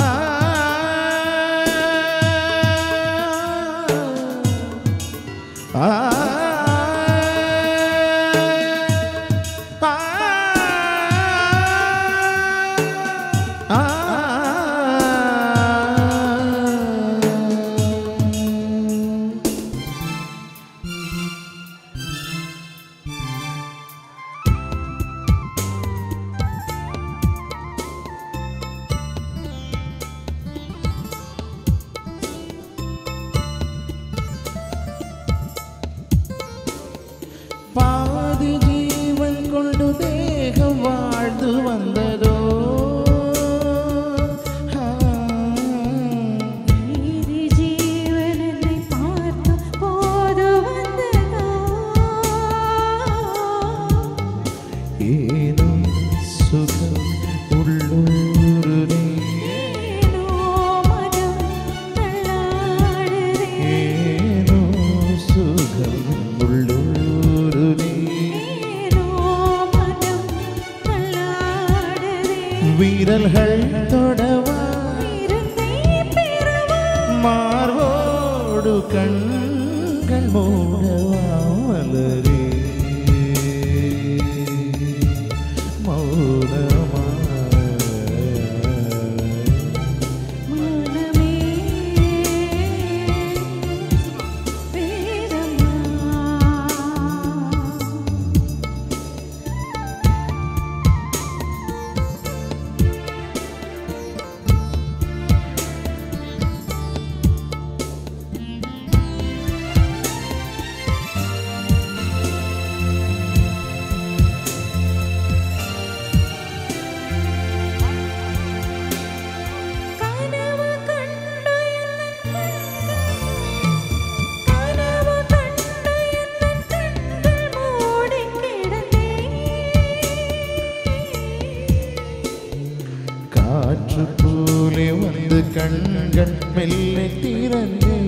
ആ பாதி ஜீவன் கொண்டு தேகம் வாழ்ந்து வந்ததோ மீதி ஜீவனை பார்த்து போது வந்ததோ ஏனோ சுகம் உள்ளூருதே ஏனோ மனம் தள்ளாடுதே ஏனோ சுகம் உள்ளூருதே ஏனோ மனம் தள்ளாடுதே வீரல்கள் தொடவா இருந்தே பெறவா மார்வோடு கண்கள் மூடவா மலரே மௌனமா மௌனமே கனவு கண்டு கனவு கண்டு என் கண்கள் மூடி கிடந்தே காற்று போலே வந்து கண்கள் மெல்ல திறந்தே